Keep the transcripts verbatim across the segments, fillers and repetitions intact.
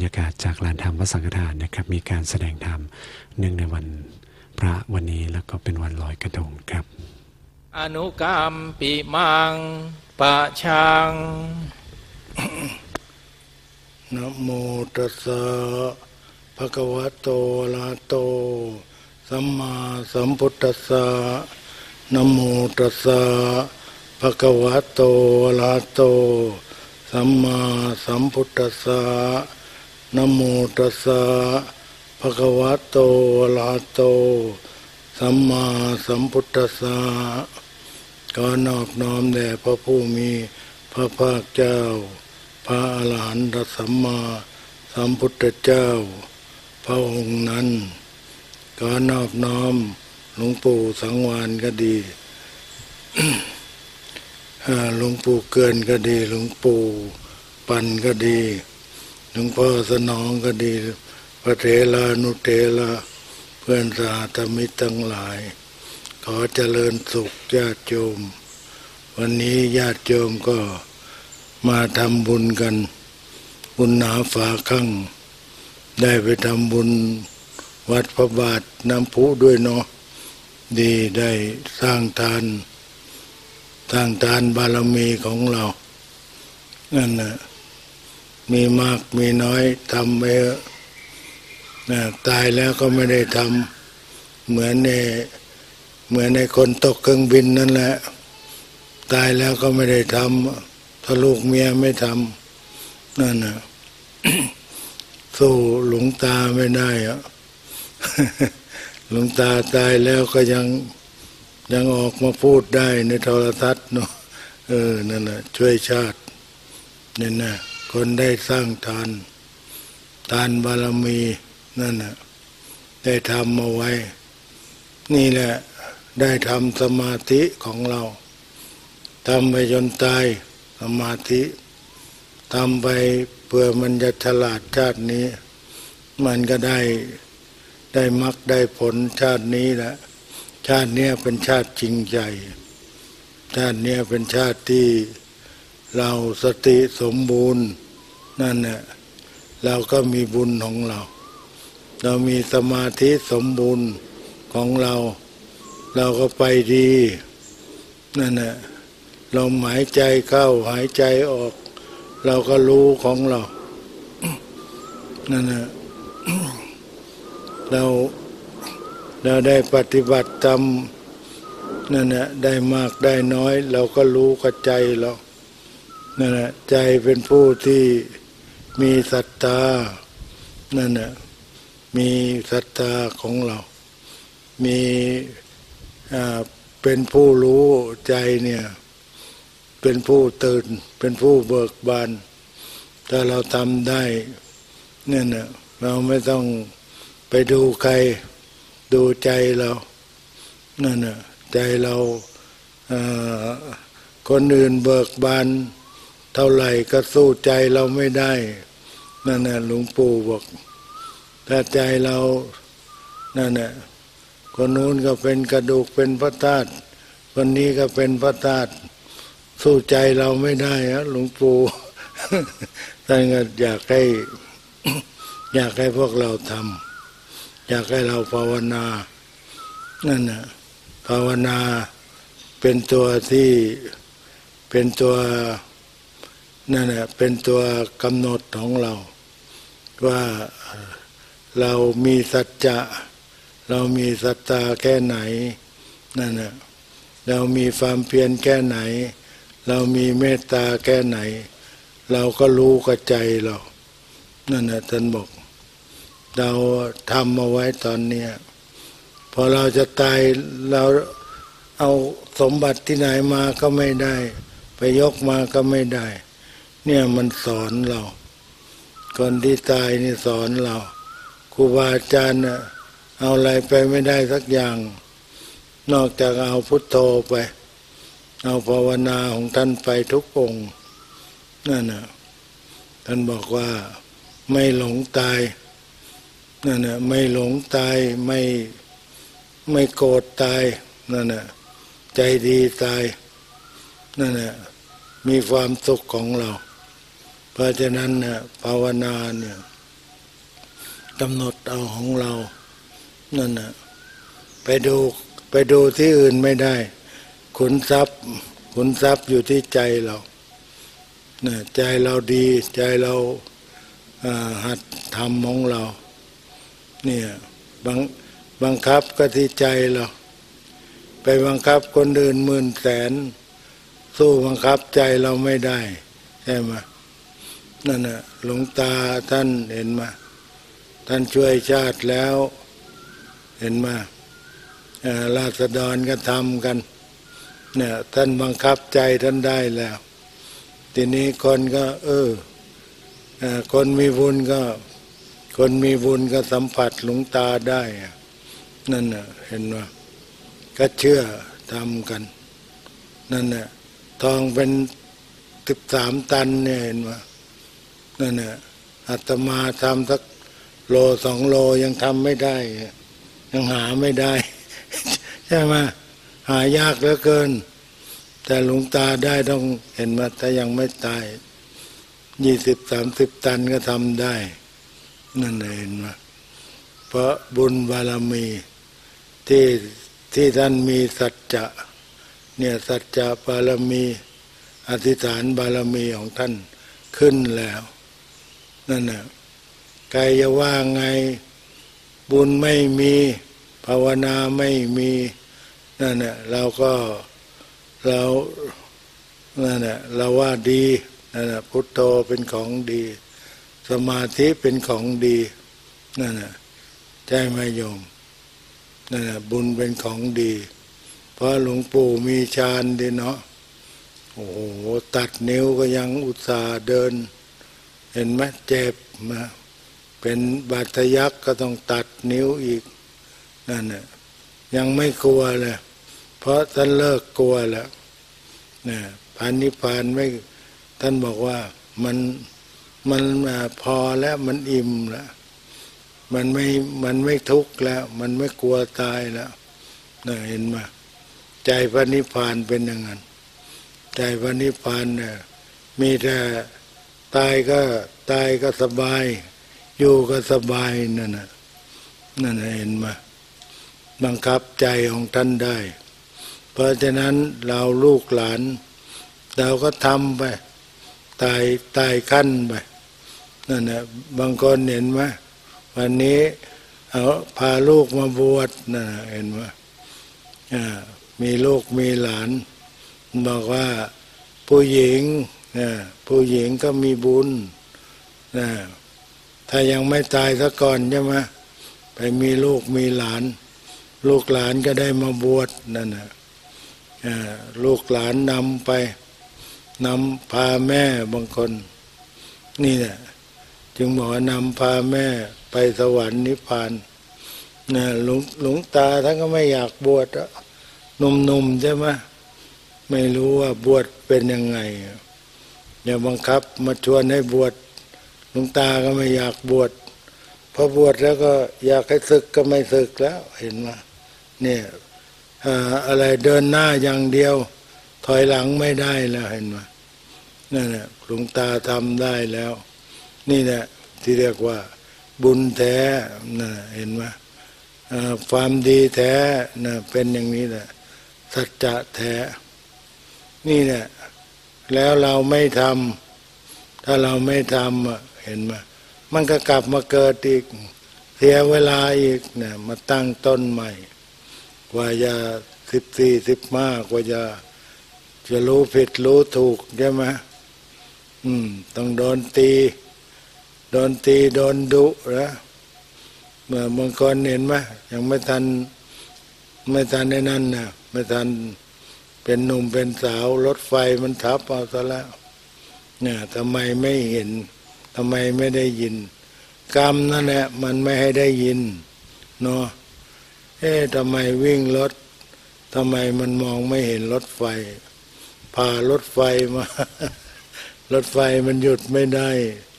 ากาศจากลานธรรมวสังฆทานนะครับมีการแสดงธรรมเนื่องในวันพระวันนี้แล้วก็เป็นวันลอยกระทงครับอนุกรรมปิมังปะชังนะโมตัสสะภะคะวะโตอะระหะโตสัมมาสัมพุทธัสสะนะโมตัสสะภะคะวะโตอะระหะโตสัมมาสัมพุทธัสสะนะโมตัสสะภะคะวะโตอะระหะโตสัมมาสัมพุทธัสสะขอนอบน้อมแด่พระผู้มีพระภาคเจ้าพระอรหันตสัมมาสัมพุทธเจ้าพระองค์นั้นขอนอบน้อมหลวงปู่สังวาลก็ดี หลวงปู่เกินก็ดีหลวงปู่ปันก็ดีหลวงพ่อสนองก็ดีพระเถรานุเถระเพื่อนสาธมิตรทั้งหลายขอเจริญสุขญาติโยมวันนี้ญาติโยมก็มาทำบุญกันบุญหนาฝาคั่งได้ไปทำบุญวัดพระบาทน้ำพุด้วยเนาะดีได้สร้างทานสร้างทานบารมีของเรานั่นน่ะมีมากมีน้อยทำไปนะตายแล้วก็ไม่ได้ทำเหมือนในเหมือนในคนตกเครื่องบินนั่นแหละตายแล้วก็ไม่ได้ทำถ้าลูกเมียไม่ทำนั่นน่ะ สู้หลวงตาไม่ได้อะ หลวงตาตายแล้วก็ยังยังออกมาพูดได้ในโทรทัศน์เนาะเออนั่นน่ะช่วยชาตินี่นะคนได้สร้างทานทานบารมีนั่นน่ะได้ทำเอาไว้นี่แหละได้ทำสมาธิของเราทำไปจนตายสมาธิทำไปเพื่อมันจะฉลาดชาตินี้มันก็ได้ได้มรรคได้ผลชาตินี้แหละชาตินี้เป็นชาติจริงใจชาตินี้เป็นชาติที่เราสติสมบูรณ์นั่นแหละเราก็มีบุญของเราเรามีสมาธิสมบูรณ์ของเราเราก็ไปดีนั่นแหละลมหายใจเข้าหายใจออกเราก็รู้ของเรานั่นแหละเราเราได้ปฏิบัติตามนั่นแหละได้มากได้น้อยเราก็รู้กับใจเรานั่นแหละใจเป็นผู้ที่มีศรัทธานั่นแหละมีศรัทธาของเรามีอ่าเป็นผู้รู้ใจเนี่ยเป็นผู้ตื่นเป็นผู้เบิกบานถ้าเราทำได้เนี่ยนะเราไม่ต้องไปดูใครดูใจเรานั่นน่ะใจเราคนอื่นเบิกบานเท่าไหร่ก็สู้ใจเราไม่ได้นั่นน่ะหลวงปู่บอกถ้าใจเรานั่นน่ะคนนู้นก็เป็นกระดูกเป็นพระธาตุคนนี้ก็เป็นพระธาตุสู้ใจเราไม่ได้ฮะหลวงปู่ ท่านก็อยากให้อยากให้พวกเราทำอยากให้เราภาวนานั่นน่ะภาวนาเป็นตัวที่เป็นตัวนั่นน่ะเป็นตัวกำหนดของเราว่าเรามีสัจจะเรามีศรัทธาแค่ไหนนั่นน่ะเรามีความเพียรแค่ไหนเรามีเมตตาแค่ไหนเราก็รู้กับใจเรานั่นน่ะท่านบอกเราทำเอาไว้ตอนเนี้ยพอเราจะตายเราเอาสมบัติที่ไหนมาก็ไม่ได้ไปยกมาก็ไม่ได้เนี่ยมันสอนเราคนที่ตายนี่สอนเราครูบาอาจารย์เอาอะไรไปไม่ได้สักอย่างนอกจากเอาพุทโธไปเอาภาวนาของท่านไปทุกองค์นั่นน่ะท่านบอกว่าไม่หลงตายนั่นน่ะไม่หลงตายไม่ไม่โกรธตายนั่นน่ะใจดีตายนั่นน่ะมีความสุขของเราเพราะฉะนั้นน่ะภาวนาเนี่ยกำหนดเอาของเรานั่นน่ะไปดูไปดูที่อื่นไม่ได้ขุนทรัพย์ขุนทรัพย์อยู่ที่ใจเราน่ะใจเราดีใจเราหัดทำของเราเนี่ยบังบังคับก็ที่ใจเราไปบังคับคนอื่นหมื่นแสนสู้บังคับใจเราไม่ได้ใช่ไหมนั่นน่ะหลวงตาท่านเห็นมาท่านช่วยชาติแล้วเห็นมาราษฎรก็ทำกันเนี่ยท่านบังคับใจท่านได้แล้วทีนี้คนก็เออคนมีบุญก็คนมีบุญก็สัมผัสหลวงตาได้นั่นน่ะเห็นว่าก็เชื่อทำกันนั่นน่ะทองเป็นสิบสามตันเนี่ยเห็นว่านั่นน่ะอาตมาทำสักโลสองโลยังทำไม่ได้ยังหาไม่ได้ใช่ไหมหายากเหลือเกินแต่หลวงตาได้ต้องเห็นมาถ้ายังไม่ตายยี่สิบสามสิบตันก็ทำได้นั่นเห็นมาเพราะบุญบารมีที่ที่ท่านมีสัจจะเนี่ยสัจจะบารมีอธิษฐานบารมีของท่านขึ้นแล้วนั่นน่ะใครจะว่าไงบุญไม่มีภาวนาไม่มีนั่นน่ะเราก็เรานั่นน่ะเราว่าดีนั่นน่ะพุทโธเป็นของดีสมาธิเป็นของดีนั่นน่ะใช่ไหมโยมนั่นน่ะบุญเป็นของดีเพราะหลวงปู่มีฌานดีเนาะโอ้โหตัดนิ้วก็ยังอุตส่าห์เดินเห็นไหมเจ็บมาเป็นบาดทะยักก็ต้องตัดนิ้วอีกนั่นน่ะยังไม่กลัวเลยเพราะท่านเลิกกลัวแล้วนะพานิพพานไม่ท่านบอกว่ามันมันพอแล้วมันอิ่มแล้วมันไม่มันไม่ทุกข์แล้วมันไม่กลัวตายแล้วนะเห็นไหมใจพระนิพพานเป็นอย่างนั้นใจพระนิพพานเนี่ยมีแต่ตายก็ตายก็สบายอยู่ก็สบายนั่นน่ะนั่นเห็นไหมบังคับใจของท่านได้เพราะฉะนั้นเราลูกหลานเราก็ทำไปตายตายขั้นไปนั่นน่ะบางคนเห็นไหมวันนี้เอาพาลูกมาบวชนั่นเห็นไหมอ่ามีลูกมีหลานบอกว่าผู้หญิงนะผู้หญิงก็มีบุญนะถ้ายังไม่ตายซะก่อนใช่ไหมไปมีลูกมีหลานลูกหลานก็ได้มาบวชนั่นนะลูกหลานนำไปนำพาแม่บางคนนี่แหละจึงบอกว่านำพาแม่ไปสวรรค์นิพพานนะหลวงหลวงตาท่านก็ไม่อยากบวชหนุ่มๆใช่ไหมไม่รู้ว่าบวชเป็นยังไงอย่าบังคับมาชวนให้บวชหลวงตาก็ไม่อยากบวชพอบวชแล้วก็อยากให้ศึกก็ไม่ศึกแล้วเห็นไหมเนี่ยอะไรเดินหน้าอย่างเดียวถอยหลังไม่ได้แล้วเห็นไหมนั่นแหละหลวงตาทำได้แล้วนี่แหละที่เรียกว่าบุญแท้นะเห็นไหมความดีแท้นะเป็นอย่างนี้แหละสัจจะแท้นี่แหละแล้วเราไม่ทำถ้าเราไม่ทำเห็นไหมมันก็กลับมาเกิดอีกเสียเวลาอีกเนี่ยมาตั้งต้นใหม่กว่าจะสิบสี่สิบมากกว่าจะจะรู้ผิดรู้ถูกใช่ไหมอืมต้องโดนตีโดนตีโดนดุนะเมื่อบางคนเห็นไหมยังไม่ทันไม่ทันในนั้นนะไม่ทันเป็นหนุ่มเป็นสาวรถไฟมันทับเอาซะแล้วเนี่ยทำไมไม่เห็นทำไมไม่ได้ยินกรรมนั่นแหละมันไม่ให้ได้ยินเนาะเอ๊ะทำไมวิ่งรถทำไมมันมองไม่เห็นรถไฟพารถไฟมารถไฟมันหยุดไม่ได้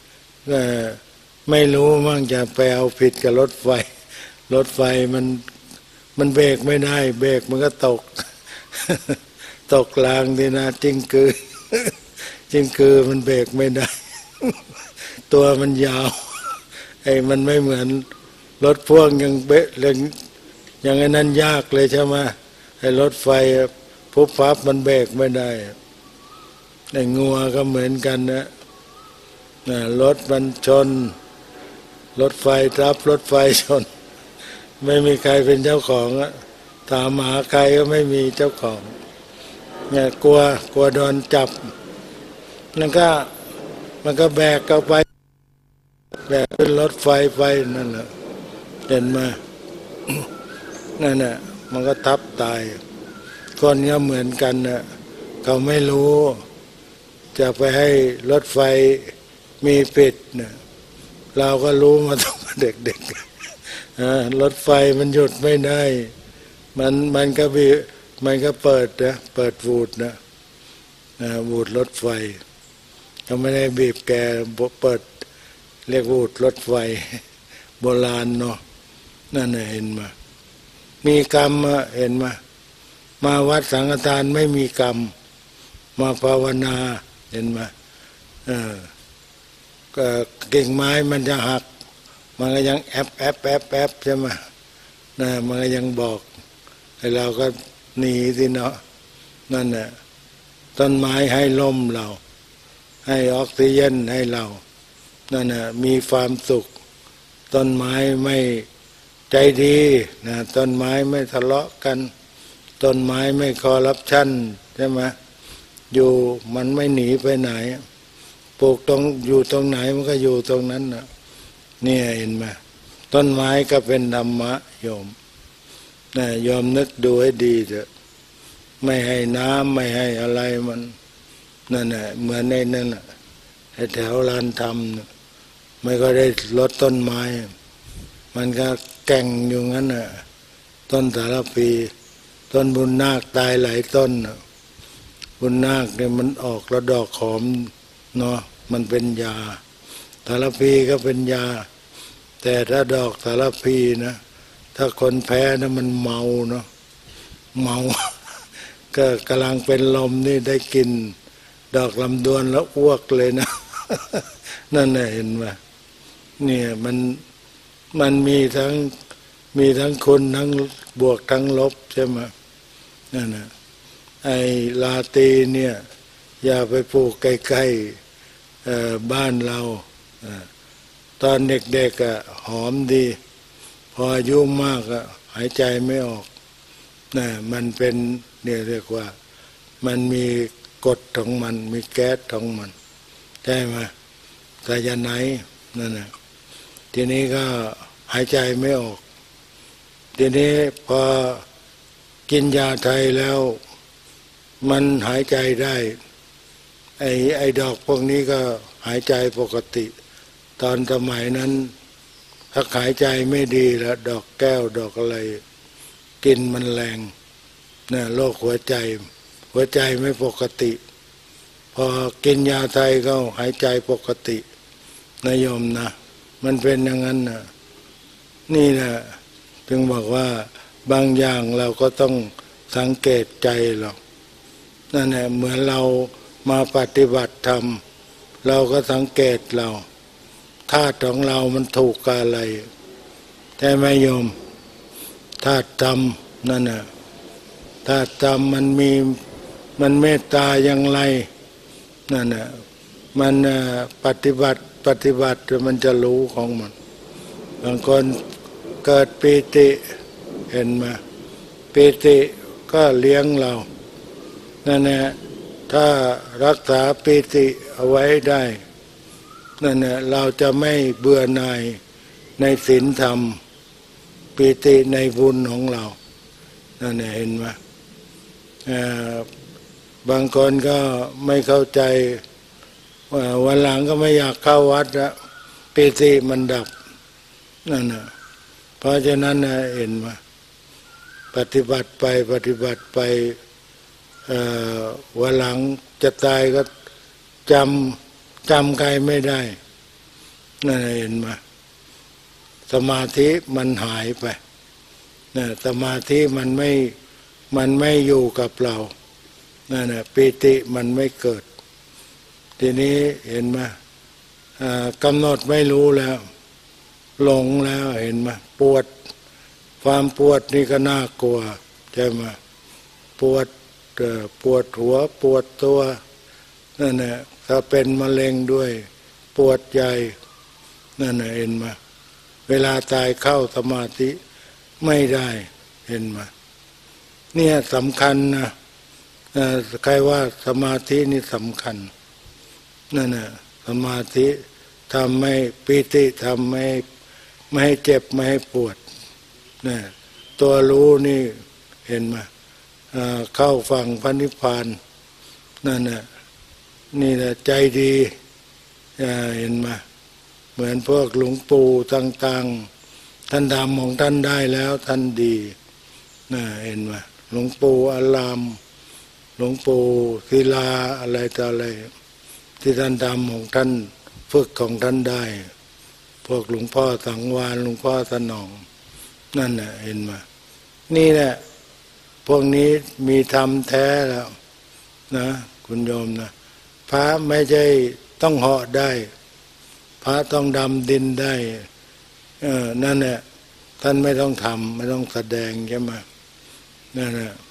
ไม่รู้มั่งจะไปเอาผิดกับรถไฟรถไฟมันมันเบรกไม่ได้เบรกมันก็ตกตกรางดีนะจิ้งกือจิ้งกือมันเบรกไม่ได้ตัวมันยาวไอ้มันไม่เหมือนรถพ่วงยังเบะยังยังไอ้นั้นยากเลยใช่ไหมไอ้รถไฟพุบพับมันเบรกไม่ได้ไอ้งัวก็เหมือนกันนะนะรถมันชนรถไฟทับรถไฟชนไม่มีใครเป็นเจ้าของอะตามหาใครก็ไม่มีเจ้าของเนี่ยกลัวกลัวโดนจับนั่นก็มันก็แบกเอาไปแบกขึ้นรถไฟไปนั่นแหละเห็นมานั่นน่ะมันก็ทับตายคนก็เหมือนกันน่ะเขาไม่รู้จะไปให้รถไฟมีปิดนะเราก็รู้มาตั้งแต่เด็กๆรถไฟมันหยุดไม่ได้มันมันก็บีมันก็เปิดนะเปิดวูดนะวูดรถไฟก็ไม่ได้บีบแกเปิดเรียกวูดรถไฟโบราณเนาะนั่นเห็นมามีกรรมเห็นมามาวัดสังฆทานไม่มีกรรมมาภาวนาเห็นมาเออก็กิ่งไม้มันจะหักมันก็ยังแอบแอบแอบแอบใช่ไหมนะมันก็ยังบอกให้เราก็หนีสิเนาะนั่นแหละต้นไม้ให้ลมเราให้ออกซิเจนให้เรานั่นแหละมีความสุขต้นไม้ไม่ใจดีนะต้นไม้ไม่ทะเลาะกันต้นไม้ไม่คอร์รัปชันใช่ไหมอยู่มันไม่หนีไปไหนปลูกตรงอยู่ตรงไหนมันก็อยู่ตรงนั้นนะเนี่ยเห็นไหมต้นไม้ก็เป็นธรรมะโยมนะโยมนึกดูให้ดีเถอะไม่ให้น้ำไม่ให้อะไรมันนั่นแหละเหมือนในนั่นแหละแถวลานธรรมไม่ก็ได้ลดต้นไม้มันก็แก่งอยู่งั้นน่ะต้นสารพีต้นบุญนาคตายหลายต้นบุญนาคเนี่ยมันออกแล้วดอกหอมเนาะมันเป็นยาสารพีก็เป็นยาแต่ถ้าดอกสารพีนะถ้าคนแพ้นะมันเมาเนาะเมา ก็กำลังเป็นลมนี่ได้กินดอกลำดวนแล้วอ้วกเลยนะ นั่นน่ะเห็นไหมเนี่ยมันมันมีทั้งมีทั้งคุณทั้งบวกทั้งลบใช่ไหมนั่นน่ะไอ้ลาตีเนี่ยอย่าไปปลูกใกล้ๆบ้านเราตอนเด็กๆอ่ะหอมดีพออายุมากอ่ะหายใจไม่ออกน่ะมันเป็นเนี่ยเรียกว่ามันมีกฎของมันมีแก๊สของมันใช่ไหมไซยาไนด์นั่นน่ะทีนี้ก็หายใจไม่ออกทีนี้พอกินยาไทยแล้วมันหายใจได้ไอ้ไอ้ดอกพวกนี้ก็หายใจปกติตอนสมัยนั้นถ้าหายใจไม่ดีแล้วดอกแก้วดอกอะไรกินมันแรงนะโรคหัวใจหัวใจไม่ปกติพอกินยาไทยก็หายใจปกตินะโยมนะมันเป็นอย่างนั้นนะนี่นะจึงบอกว่าบางอย่างเราก็ต้องสังเกตใจเรานั่นแหละเหมือนเรามาปฏิบัติธรรมเราก็สังเกตเราธาตุของเรามันถูกกับอะไรใช่ไหมโยมธาตุธรรมนั่นน่ะธาตุธรรมมันมีมันเมตตาอย่างไรนั่นน่ะมันปฏิบัติปฏิบัติมันจะรู้ของมันบางคนเกิดปีติเห็นไหมปีติก็เลี้ยงเรานั่นแหละถ้ารักษาปีติเอาไว้ได้นั่นแหละเราจะไม่เบื่อหน่ายในศีลธรรมปีติในบุญของเรานั่นแหละเห็นไหมบางคนก็ไม่เข้าใจว่าวันหลังก็ไม่อยากเข้าวัดแล้วปีติมันดับนั่นน่ะเพราะฉะนั้นนะเห็นไหมปฏิบัติไปปฏิบัติไปวันหลังจะตายก็จำจำใครไม่ได้นั่นเห็นไหมสมาธิมันหายไปนะสมาธิมันไม่มันไม่อยู่กับเรานั่นน่ะปีติมันไม่เกิดทีนี้เห็นไหมกำหนดไม่รู้แล้วหลงแล้วเห็นไหมปวดความปวดนี่ก็น่ากลัวใช่ไหมปวดปวดหัวปวดตัวนั่นแหละถ้าเป็นมะเร็งด้วยปวดใหญ่นั่นแหละเห็นไหมเวลาตายเข้าสมาธิไม่ได้เห็นไหมเนี่ยสำคัญนะใครว่าสมาธินี่สำคัญนั่นแหละสมาธิทำให้ปิติทำให้ไม่ให้เจ็บไม่ให้ปวดเนี่ยตัวรู้นี่เห็นไหมเข้าฝั่งพระนิพพานนั่นแหละนี่แหละใจดีเห็นไหมเหมือนพวกหลวงปู่ต่างๆท่านทำของท่านได้แล้วท่านดีนะเห็นไหมหลวงปู่อารามหลวงปู่ศิลาอะไรต่ออะไรที่ท่านทำของท่านฝึกของท่านได้พวกหลวงพ่อสังวาลหลวงพ่อสนองนั่นน่ะเห็นไหมนี่แหละพวกนี้มีธรรมแท้แล้วนะคุณโยมนะพระไม่ใช่ต้องเหาะได้พระต้องดำดินได้เออนั่นแหละท่านไม่ต้องทำไม่ต้องแสดงใช่ไหมนั่นแหละ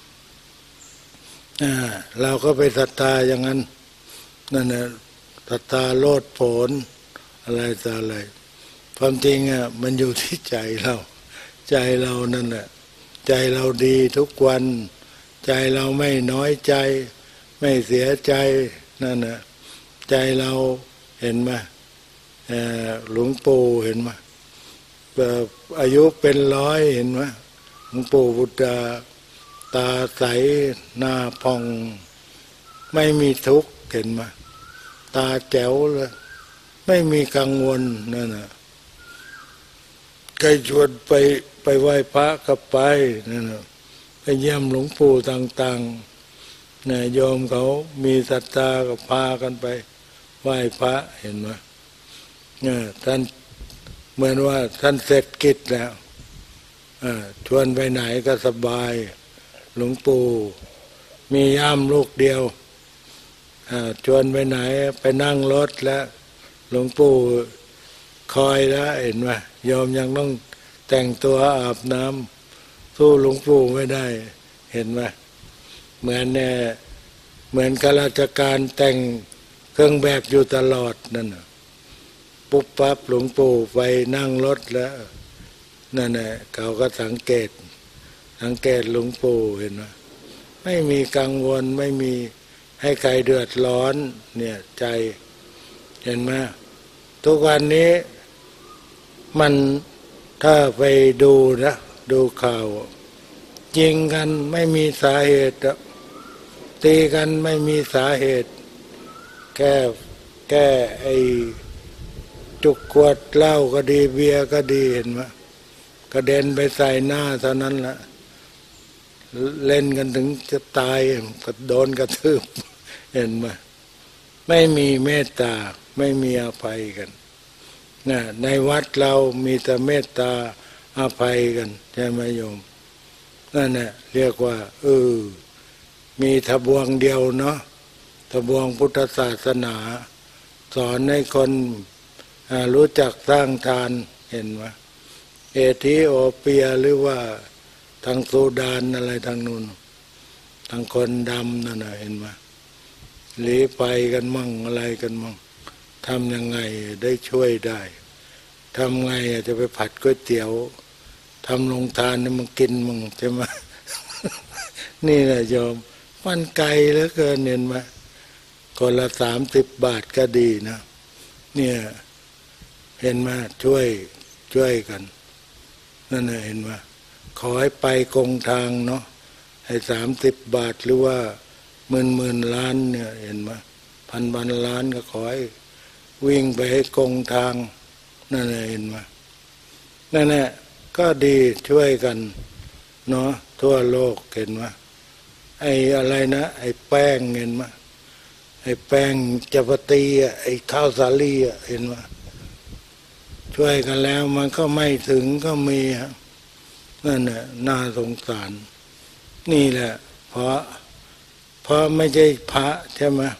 เราก็ไปศรัทธาอย่างนั้นนั่นแหละศรัทธาโลดโผนอะไรต่ออะไรความจริงอ่ะมันอยู่ที่ใจเราใจเรานั่นแหละใจเราดีทุกวันใจเราไม่น้อยใจไม่เสียใจนั่นแหละใจเราเห็นไหมหลวงปู่เห็นไหมอายุเป็นร้อยเห็นไหมหลวงปู่บุตรตาใสหน้าพองไม่มีทุกข์เห็นไหมตาแจ๋วเลยไม่มีกังวลนั่นน่ะใครชวนไปไปไหว้พระก็ไปนั่นน่ะไปเยี่ยมหลวงปู่ต่างๆเนี่ยโยมเขามีศรัทธาก็พากันไปไหว้พระเห็นไหมเนี่ยท่านเหมือนว่าท่านเสร็จกิจแล้วชวนไปไหนก็สบายหลวงปู่มีย่ามลูกเดียวชวนไปไหนไปนั่งรถแล้วหลวงปู่คอยแล้วเห็นไหมโยมยังต้องแต่งตัวอาบน้ำสู้หลวงปู่ไม่ได้เห็นไหมเหมือนเนี่ยเหมือนข้าราชการแต่งเครื่องแบบอยู่ตลอดนั่นน่ะปุ๊บปั๊บหลวงปู่ไปนั่งรถแล้วนั่นแหละเขาก็สังเกตสังเกตหลวงปู่เห็นไหมไม่มีกังวลไม่มีให้ใครเดือดร้อนเนี่ยใจเห็นไหมทุกวันนี้มันถ้าไปดูนะดูข่าวยิงกันไม่มีสาเหตุตีกันไม่มีสาเหตุแก้แก้ไอ้จุกขวดเหล้าก็ดีเบียร์ก็ดีเห็นไหมกระเด็นไปใส่หน้าเท่านั้นละเล่นกันถึงจะตายก็โดนกระทืบเห็นไหมไม่มีเมตตาไม่มีอภัยกันนะในวัดเรามีแต่เมตตาอภัยกันใช่ไหมโยมนั่นแหละเรียกว่าเออมีทบวงเดียวเนาะทบวงพุทธศาสนาสอนให้คนรู้จักสร้างทานเห็นไหมเอธิโอเปียหรือว่าทางซูดานอะไรทางนู้นทางคนดำนั่นนะเห็นไหมหลีไปกันมั่งอะไรกันมั่งทำยังไงได้ช่วยได้ทำไงจะไปผัดก๋วยเตี๋ยวทำลงทานนี่มันกินมั่งใช่ไหม นี่แหละโยมมันไกลเหลือเกินเห็นไหมคนละสามสิบบาทก็ดีนะเนี่ยเห็นไหมช่วยช่วยกันนั่นน่ะเห็นไหมขอให้ไปกงทางเนาะให้สามสิบบาทหรือว่าหมื่นหมื่นล้านเนี่ยเห็นไหมพันพันล้านก็ขอให้วิ่งไปให้กงทางนั่นน่ะเห็นไหมนั่นแหละก็ดีช่วยกันเนาะทั่วโลกเห็นไหมไอ้อะไรนะไอ้แป้งเห็นไหมไอ้แป้งจัปาตีอ่ะไอ้ข้าวสาลีอ่ะเห็นไหมช่วยกันแล้วมันก็ไม่ถึงก็มีฮะนั่นแหละน่าสงสารนี่แหละเพราะเพราะไม่ใช่พระใช่ไหม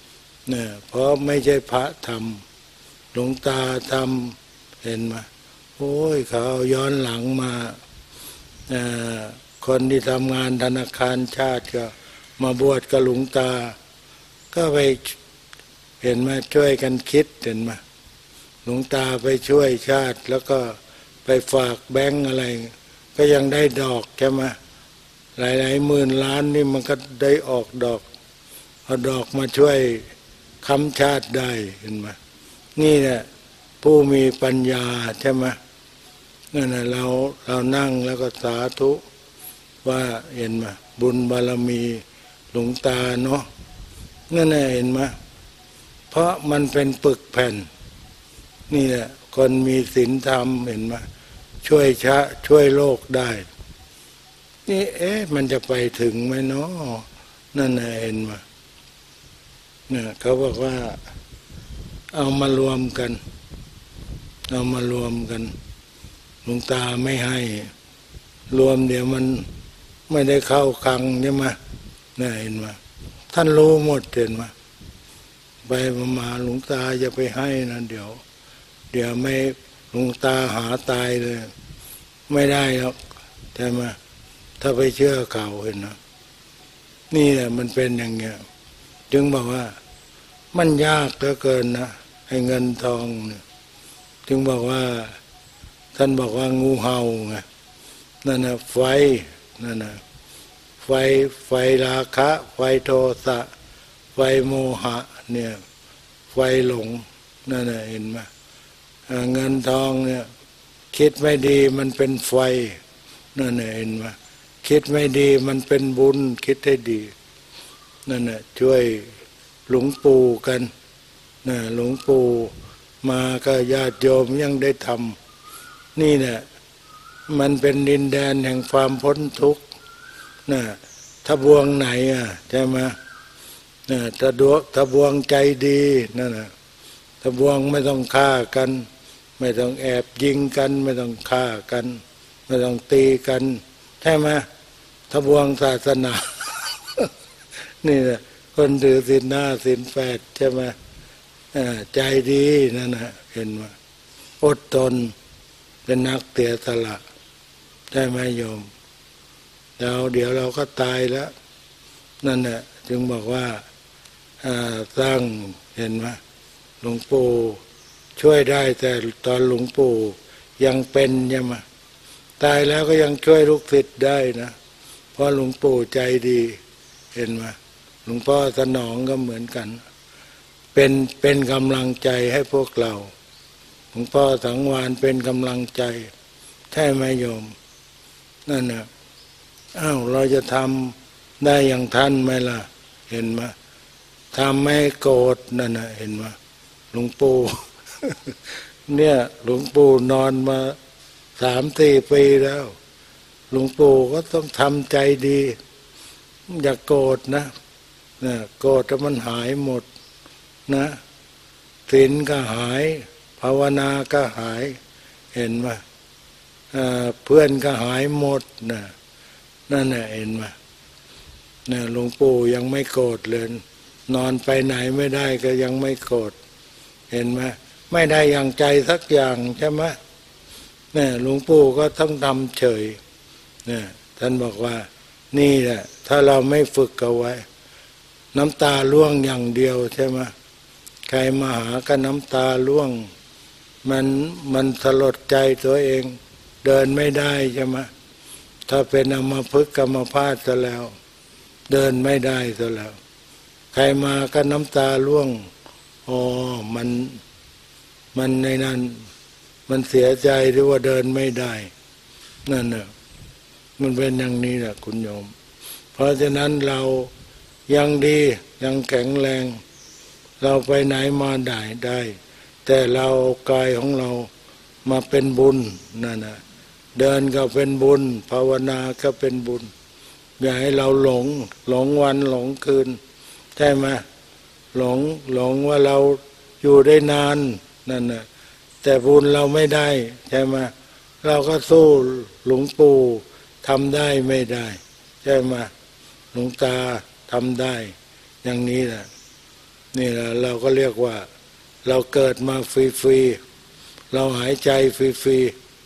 เนี่ยเพราะไม่ใช่พระทำหลวงตาทำเห็นไหมอ้ยเขาเอาย้อนหลังมาคนที่ทำงานธนาคารชาติก็มาบวชกับหลวงตาก็ไปเห็นมาช่วยกันคิดเห็นมาหลวงตาไปช่วยชาติแล้วก็ไปฝากแบงก์อะไร ก็ยังได้ดอกใช่ไหมหลายๆหมื่นล้านนี่มันก็ได้ออกดอกเอาดอกมาช่วยค้ำชาติได้เห็นไหมนี่แหละผู้มีปัญญาใช่ไหมนั่นแหละเราเรานั่งแล้วก็สาธุว่าเห็นไหมบุญบารมีหลวงตาเนาะนั่นแหละเห็นไหมเพราะมันเป็นปึกแผ่นนี่แหละคนมีศีลธรรมเห็นไหมช่วยชะช่วยโลกได้นี่เอ๊ะมันจะไปถึงไหมเนาะนั่นแหละเห็นไหมเนี่ยเขาบอกว่าเอามารวมกันเอามารวมกันหลวงตาไม่ให้รวมเดี๋ยวมันไม่ได้เข้าคลังใช่ไหมนี่เห็นไหมท่านรู้หมดเห็นไหมไปมาหลวงตาจะไปให้นะเดี๋ยวเดี๋ยวไม่หลวงตาหาตายเลยไม่ได้หรอกใช่ไหมถ้าไปเชื่อเขาเห็นนะนี่แหละมันเป็นอย่างเงี้ยจึงบอกว่ามันยากเหลือเกินนะให้เงินทองเนี่ยจึงบอกว่าท่านบอกว่างูเห่าไงนั่นนะไฟนั่นนะไฟไฟราคะ ไฟโทสะไฟโมหะเนี่ยไฟหลงนั่นนะเห็นไหมเงินทองเนี่ยคิดไม่ดีมันเป็นไฟนั่นนะเห็นไหมคิดไม่ดีมันเป็นบุญคิดให้ดีนั่นนะช่วยหลวงปู่กันนะหลวงปู่มาก็ญาติโยมยังได้ทำนี่เนี่ยมันเป็นดินแดนแห่งความพ้นทุกข์นะถ้าบวงไหนอ่ะใช่ไหมนะถ้าดวถ้าบวงใจดีนั่นนะถ้าบวงไม่ต้องฆ่ากันไม่ต้องแอบยิงกันไม่ต้องฆ่ากันไม่ต้องตีกันใช่ไหมถ้าบวงศาสนา นี่แหละคนถือศีลห้าศีลแปดใช่ไหมใจดีนั่นนะเห็นไหมอดทนเป็นนักเสียสละได้ไหมโยมแล้วเดี๋ยวเราก็ตายแล้วนั่นแหละจึงบอกว่าสร้างเห็นไหมหลวงปู่ช่วยได้แต่ตอนหลวงปู่ยังเป็นใช่ไหมตายแล้วก็ยังช่วยลูกศิษย์ได้นะเพราะหลวงปู่ใจดีเห็นไหมหลวงพ่อสนองก็เหมือนกันเป็นเป็นกำลังใจให้พวกเราหลวงพ่อสังวานเป็นกำลังใจใช่ไหมโยมนั่นนะอ้าวเราจะทำได้อย่างท่านไหมล่ะเห็นไหมทำไม่โกรธนั่นนะเห็นไหมหลวงปู่ เนี่ยหลวงปู่นอนมาสามสี่ปีแล้วหลวงปู่ก็ต้องทำใจดีอย่าโกรธนะนะโกรธแล้วมันหายหมดนะศีลก็หายภาวนาก็หายเห็นไหมเพื่อนก็หายหมดนะนั่นแหละเห็นไหมนะหลวงปู่ยังไม่โกรธเลยนอนไปไหนไม่ได้ก็ยังไม่โกรธเห็นไหมไม่ได้อย่างใจสักอย่างใช่ไหมเนี่ยหลวงปู่ก็ต้องทำเฉยเนี่ยท่านบอกว่านี่แหละถ้าเราไม่ฝึกเอาไว้น้ำตาร่วงอย่างเดียวใช่ไหมใครมาหาก็น้ำตาร่วงมันมันสลดใจตัวเองเดินไม่ได้ใช่ไหมถ้าเป็นอัมพฤกษ์อัมพาตซะแล้วเดินไม่ได้ซะแล้วใครมาก็น้ำตาร่วงอ๋อมันมันในนั้นมันเสียใจหรือว่าเดินไม่ได้นั่นน่ะมันเป็นอย่างนี้แหละคุณโยมเพราะฉะนั้นเรายังดียังแข็งแรงเราไปไหนมาได้ได้แต่เรากายของเรามาเป็นบุญนั่นน่ะเดินก็เป็นบุญภาวนาก็เป็นบุญอย่าให้เราหลงหลงวันหลงคืนใช่ไหมหลงหลงว่าเราอยู่ได้นานนั่นน่ะแต่บุญเราไม่ได้ใช่ไหมเราก็สู้หลวงปู่ทำได้ไม่ได้ใช่ไหมหลวงตาทำได้อย่างนี้แหละนี่แหละเราก็เรียกว่าเราเกิดมาฟรีๆเราหายใจฟรี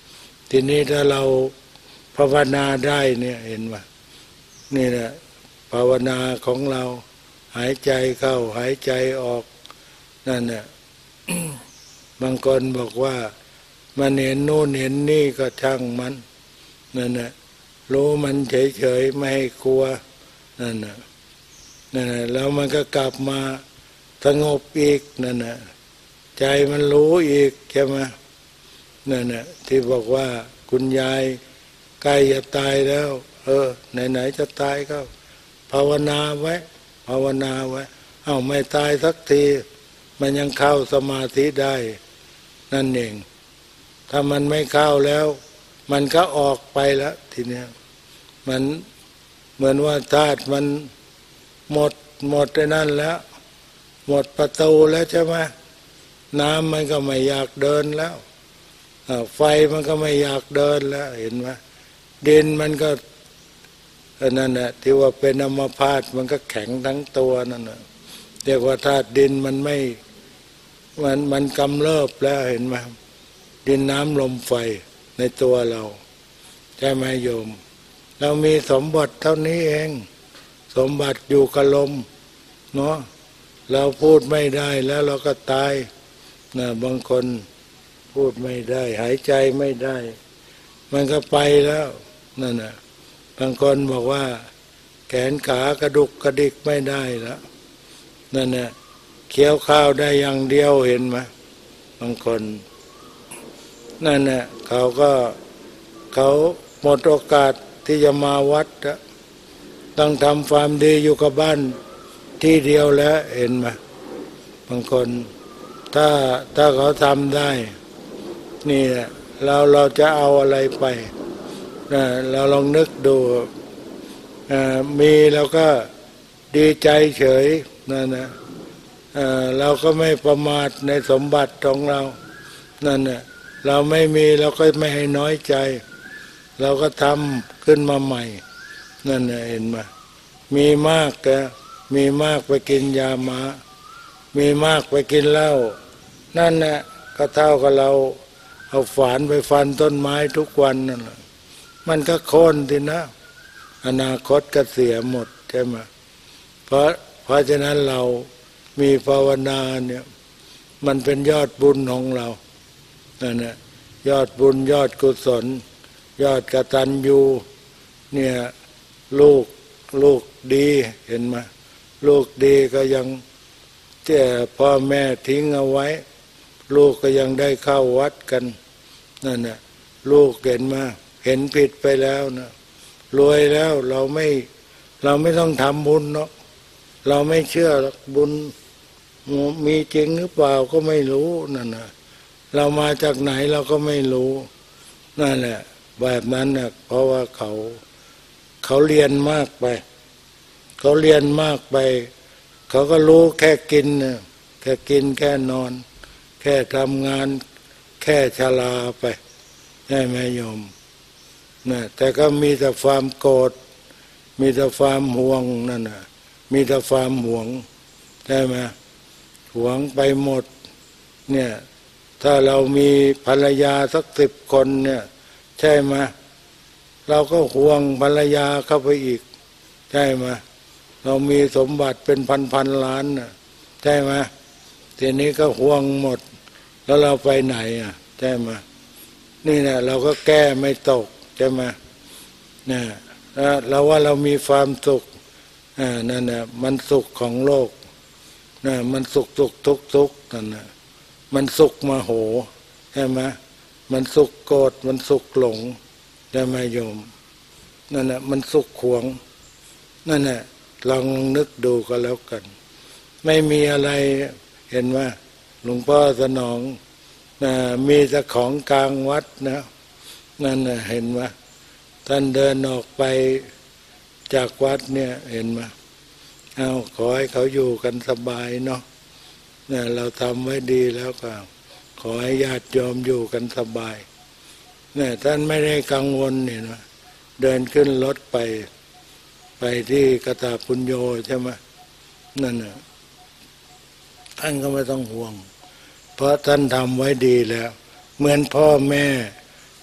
ทีนี้ถ้าเราภาวนาได้เนี่ยเห็นไหมนี่แหละภาวนาของเราหายใจเข้าหายใจออกนั่นเนี่ย บางคนบอกว่ามันเห็นโน่นเห็นนี่ก็ช่างมันนั่นน่ะรู้มันเฉยๆไม่ให้กลัวนั่นน่ะนั่นน่ะแล้วมันก็กลับมาสงบอีกนั่นน่ะใจมันรู้อีกใช่ไหมนั่นน่ะที่บอกว่าคุณยายใกล้จะตายแล้ว เออไหนๆจะตายก็ภาวนาไว้ภาวนาไว้เอ้าไม่ตายสักทีมันยังเข้าสมาธิได้นั่นเองถ้ามันไม่เข้าแล้วมันก็ออกไปแล้วทีเนี้ยมันเหมือนว่าธาตุมันหมดหมดในนั่นแล้วหมดประตูแล้วใช่ไหมน้ำมันก็ไม่อยากเดินแล้วไฟมันก็ไม่อยากเดินแล้วเห็นไหมดินมันก็นั่นแหละที่ว่าเป็นอัมพาตมันก็แข็งทั้งตัวนั่นแหละเรียกว่าธาตุดินมันไม่มันมันกำเริบแล้วเห็นไหมดินน้ำลมไฟในตัวเราใช่ไหมโยมเรามีสมบัติเท่านี้เองสมบัติอยู่กับลมเนาะเราพูดไม่ได้แล้วเราก็ตายนะบางคนพูดไม่ได้หายใจไม่ได้มันก็ไปแล้วนั่นน่ะบางคนบอกว่าแขนขากระดุกกระดิกไม่ได้แล้วนั่นน่ะเคี้ยวข้าวได้อย่างเดียวเห็นไหมบางคนนั่นน่ะเขาก็เขาหมดโอกาสที่จะมาวัดต้องทำความดีอยู่กับบ้านที่เดียวแล้วเห็นไหมบางคนถ้าถ้าเขาทำได้นี่แหละเราเราจะเอาอะไรไปนะเราลองนึกดูมีเราก็ดีใจเฉยนั่นนะเราก็ไม่ประมาทในสมบัติของเรานั่นน่ะเราไม่มีเราก็ไม่ให้น้อยใจเราก็ทำขึ้นมาใหม่นั่นน่ะเห็นไหมมีมากแกมีมากไปกินยามามีมากไปกินเหล้านั่นน่ะก็เท่ากับเราเอาฝานไปฟันต้นไม้ทุกวันนั่นแหละมันก็โค่นทีนะอนาคตก็เสียหมดใช่ไหมเพราะเพราะฉะนั้นเรามีภาวนาเนี่ยมันเป็นยอดบุญของเรานั่นแหละยอดบุญยอดกุศลยอดกตัญญูเนี่ยลูกลูกดีเห็นไหมลูกดีก็ยังเจ้าพ่อแม่ทิ้งเอาไว้ลูกก็ยังได้เข้าวัดกันนั่นน่ะลูกเห็นมาเห็นผิดไปแล้วนะรวยแล้วเราไม่เราไม่ต้องทำบุญเนาะเราไม่เชื่อบุญมีจริงหรือเปล่าก็ไม่รู้นั่นน่ะเรามาจากไหนเราก็ไม่รู้นั่นแหละแบบนั้นน่ะเพราะว่าเขาเขาเรียนมากไปเขาเรียนมากไปเขาก็รู้แค่กินน่ะแค่กินแค่นอนแค่ทำงานแค่ชราไปใช่ไหมโยมนะแต่ก็มีแต่ความโกรธมีแต่ความห่วงนั่นน่ะมีแต่ความห่วงใช่ไหมห่วงไปหมดเนี่ยถ้าเรามีภรรยาสักสิบคนเนี่ยใช่ไหมเราก็ห่วงภรรยาเข้าไปอีกใช่ไหมเรามีสมบัติเป็นพันพันล้านน่ะใช่ไหมทีนี้ก็ห่วงหมดแล้วเราไปไหนอ่ะใช่ไหมนี่นะเราก็แก้ไม่ตกใช่ไหมเนี่ยเราว่าเรามีความสุขอ่านั่นน่ะมันสุขของโลกนะมันสุขสุขทุกทุกนั่นน่ะมันสุขมโหใช่ไหมมันสุขโกรธมันสุขหลงใช่ไหมโยมนั่นน่ะมันสุขขวงนั่นน่ะลองนึกดูก็แล้วกันไม่มีอะไรเห็นว่าหลวงพ่อสนองนะมีแต่ของกลางวัดนะนั่นน่ะเห็นว่าท่านเดินออกไปจากวัดเนี่ยเห็นไหมเอาขอให้เขาอยู่กันสบายเนาะเนี่ยเราทำไว้ดีแล้วก็ขอให้ญาติโยมอยู่กันสบายเนี่ยท่านไม่ได้กังวลเนี่ยนะเดินขึ้นรถไปไปที่กตปุญโญใช่ไหมนั่นน่ะท่านก็ไม่ต้องห่วงเพราะท่านทำไว้ดีแล้วเหมือนพ่อแม่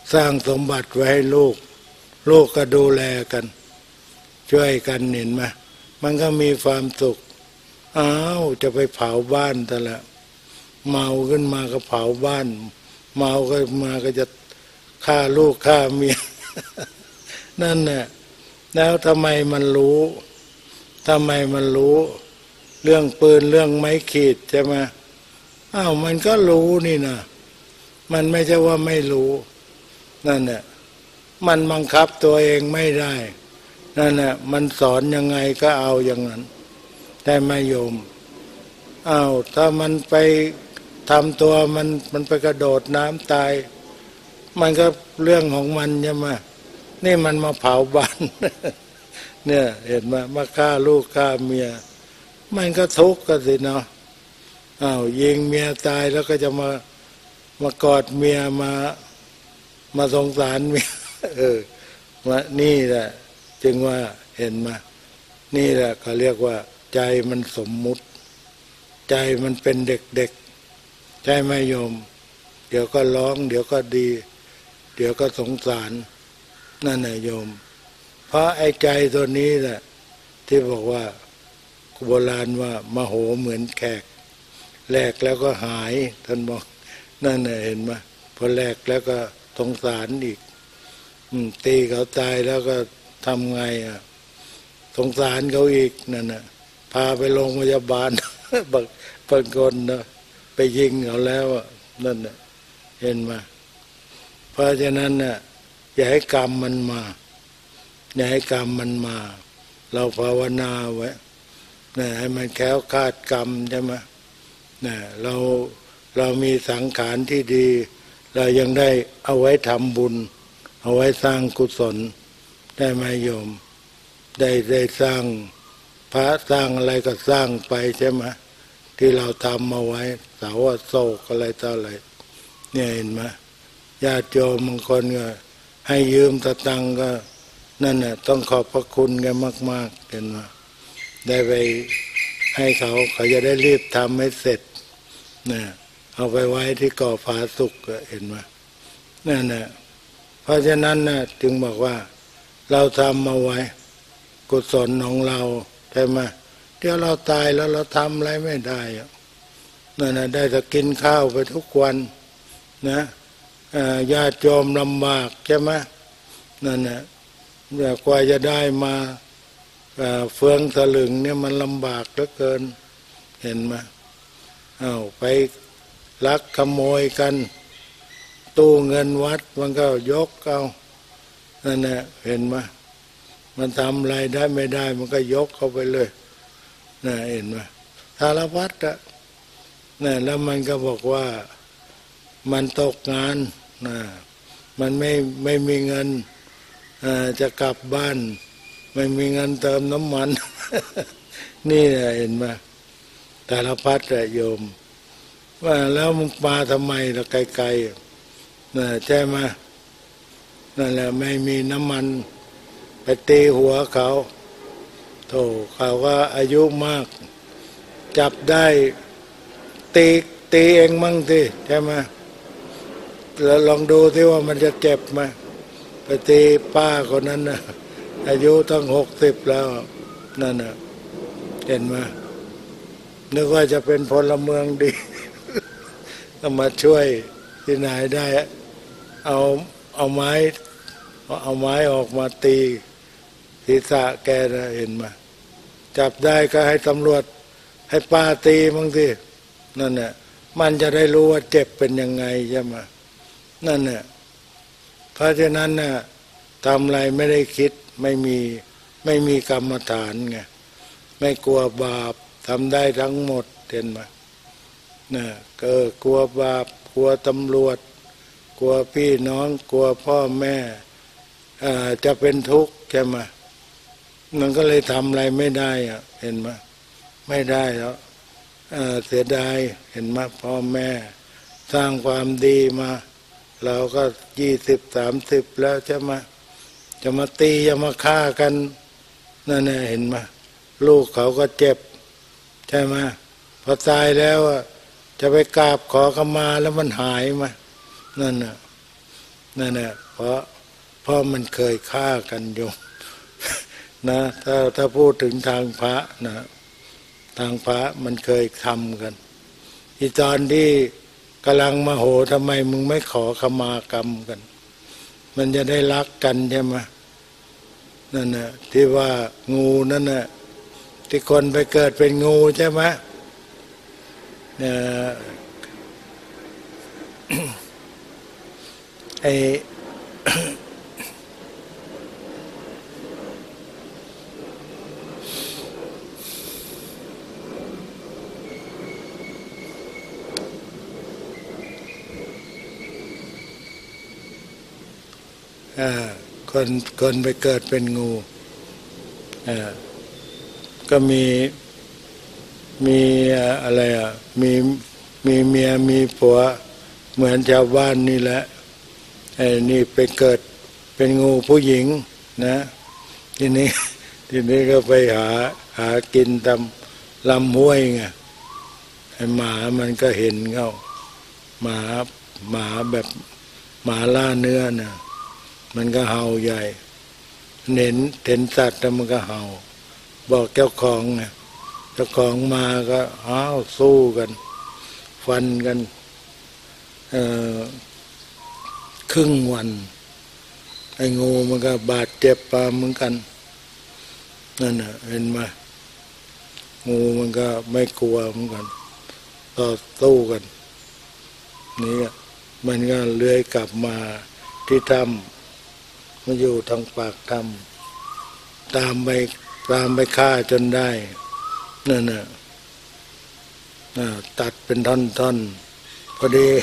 สร้างสมบัติไว้ให้ลูกลูกก็ดูแลกันช่วยกันเห็นไหมมันก็มีความสุขอ้าวจะไปเผาบ้านแต่ละเมาขึ้นมาก็เผาบ้านเมาก็มาก็จะฆ่าลูกฆ่าเมีย นั่นแหละแล้วทำไมมันรู้ทำไมมันรู้เรื่องปืนเรื่องไม้ขีดใช่ไหมอ้าวมันก็รู้นี่นะมันไม่ใช่ว่าไม่รู้นั่นแหละมันบังคับตัวเองไม่ได้นั่นแหละมันสอนยังไงก็เอาอย่างนั้นแต่ไม่โยมอ้าวถ้ามันไปทำตัวมันมันไปกระโดดน้ำตายมันก็เรื่องของมันใช่ไหมนี่มันมาเผาบ้าน เนี่ยเห็นไหมมาฆ่าลูกฆ่าเมียมันก็ทุกข์กันสิเนาะอ้าวยิงเมียตายแล้วก็จะมามากอดเมียมามาสงสารเมีย เออว่านี่แหละจึงว่าเห็นไหมนี่แหละเขาเรียกว่าใจมันสมมุติใจมันเป็นเด็กๆใจไม่ยอมเดี๋ยวก็ร้องเดี๋ยวก็ดีเดี๋ยวก็สงสารนั่นแหละโยมเพราะไอ้ใจตัวนี้แหละที่บอกว่าโบราณว่ามโหเหมือนแขกแลกแล้วก็หายท่านบอกนั่นแหละเห็นไหมพอแลกแล้วก็สงสารอีกตีเขาตายแล้วก็ทำไงอ่ะสงสารเขาอีกนั่นน่ะพาไปโรงพยาบาล บางบางคนนะไปยิงเขาแล้วนั่นน่ะเห็นไหมเพราะฉะนั้นน่ะอย่าให้กรรมมันมาอย่าให้กรรมมันมาเราภาวนาไว้นะให้มันแคล้วคลาดกรรมใช่ไหมนะเราเรามีสังขารที่ดีเรายังได้เอาไว้ทำบุญเอาไว้สร้างกุศลได้ไหมโยมได้ได้สร้างพระสร้างอะไรก็สร้างไปใช่ไหมที่เราทำมาไว้เสาโศกอะไรต่ออะไรเนี่ยเห็นไหมญาติโยมบางคนก็ให้ยืมตะตังก็นั่นน่ะต้องขอบพระคุณกันมากๆเห็นไหมได้ไปให้เขาเขาจะได้รีบทำให้เสร็จเนี่ยเอาไปไว้ที่ก่อผาสุกเห็นไหมนั่นน่ะเพราะฉะนั้นน่ะจึงบอกว่าเราทำมาไว้กุศลของเราใช่ไหมเดี๋ยวเราตายแล้วเราทำอะไรไม่ได้นั่นน่ะได้แต่กินข้าวไปทุกวันนะญาติโยมลำบากใช่ไหมนั่นน่ะกว่าจะได้มาเฟืองสลึงเนี่ยมันลำบากเหลือเกินเห็นไหมอ้าวไปลักขโมยกันตู้เงินวัดมันก็ยกเอานั่นแหละเห็นไหมมันทำอะไรได้ไม่ได้มันก็ยกเข้าไปเลยน่ะเห็นไหมสารพัดอะน่ะแล้วมันก็บอกว่ามันตกงานน่ะมันไม่ไม่มีเงินจะกลับบ้านไม่มีเงินเติมน้ำมัน นี่แหละเห็นไหมสารพัดอะโยมว่าแล้วมึงมาทำไมล่ะไกลๆน่ะใช่ไหมนั่นแหละไม่มีน้ำมันไปตีหัวเขาโธ่เขาก็อายุมากจับได้ตีตีเองมั่งสิใช่ไหมแล้วลองดูที่ว่ามันจะเจ็บไหมไปตีป้าคนนั้นนะอายุตั้งหกสิบแล้วนั่นน่ะเห็นไหมนึกว่าจะเป็นพลเมืองดี ต้องมาช่วยที่ไหนได้เอาเอาไม้เอาไม้ออกมาตีศีรษะแกนะเห็นไหมจับได้ก็ให้ตำรวจให้ป้าตีมั้งสินั่นน่ะมันจะได้รู้ว่าเจ็บเป็นยังไงใช่ไหมนั่นน่ะเพราะฉะนั้นน่ะทำอะไรไม่ได้คิดไม่มีไม่มีกรรมฐานไงไม่กลัวบาปทำได้ทั้งหมดเห็นไหมน่ะก็กลัวบาปกลัวตำรวจกลัวพี่น้องกลัวพ่อแม่อ่าจะเป็นทุกข์ใช่ไหมมันก็เลยทำอะไรไม่ได้อะเห็นไหมไม่ได้แล้วเสียดายเห็นไหมพ่อแม่สร้างความดีมาเราก็ยี่สิบสามสิบแล้วใช่ไหมจะมาตีจะมาฆ่ากันนั่นแหละเห็นไหมลูกเขาก็เจ็บใช่ไหมพอตายแล้วจะไปกราบขอขมาแล้วมันหายไหมนั่นน่ะนั่นแหละเพราะเพราะมันเคยฆ่ากันโยม นะถ้าถ้าพูดถึงทางพระนะทางพระมันเคยทำกันอีตอนที่กำลังมโหทำไมมึงไม่ขอขมากรรมกันมันจะได้รักกันใช่ไหมนั่นน่ะที่ว่างูนั่นน่ะที่คนไปเกิดเป็นงูใช่ไหมเนี่ย ไอ อ่าคนคนไปเกิดเป็นงูอ่าก็มีมีอะไรอ่ะมีมีเมียมีผัวเหมือนชาวบ้านนี่แหละไอ้นี่ไปเกิดเป็นงูผู้หญิงนะทีนี้ทีนี้ก็ไปหาหากินตามลำห้วยไงไอ้หมามันก็เห็นเข้าหมาหมาแบบหมาล่าเนื้อน่ะมันก็เห่าใหญ่เห็นเห็นสัตว์แล้วมันก็เห่าบอกเจ้าของไงเจ้าของมาก็อ้าวสู้กันฟันกันเอ่อครึ่งวันไอ้งูมันก็บาดเจ็บปาเหมือนกันนั่นน่ะเห็นไหมงูมันก็ไม่กลัวเหมือนกันต่อสู้กันนี่มันก็เลื้อยกลับมาที่ถ้ำมันอยู่ทางปากถ้ำตามไปตามไปฆ่าจนได้นั่นน่ะตัดเป็นท่อนๆพอดี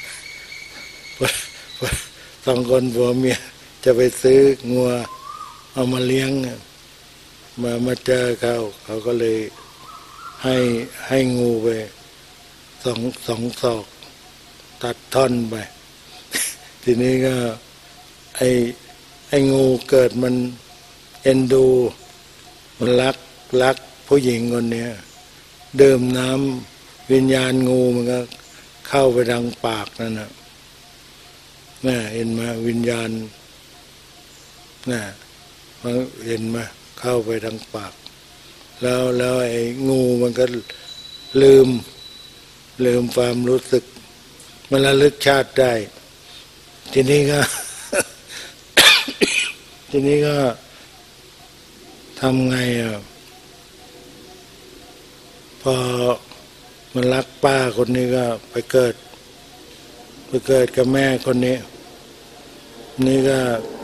สองคนผัวเมียจะไปซื้องัวเอามาเลี้ยงมามาเจอเขาเขาก็เลยให้ให้งูไปสองสองศอกตัดท่อนไป ทีนี้ก็ไอ้ไอ้งูเกิดมันเอ็นดูมันรักรักผู้หญิงคนนี้เดิมน้ำวิญญาณงูมันก็เข้าไปทางปากนั่นน่ะน่ะเห็นไหมวิญญาณน่ะมันเห็นไหมเข้าไปทางปากแล้วแล้วไอ้งูมันก็ลืมลืมความรู้สึกมันระลึกชาติได้ทีนี้ก็ ทีนี้ก็ทำไงอ่ะพอมันรักป้าคนนี้ก็ไปเกิดไปเกิดกับแม่คนนี้นี่ก็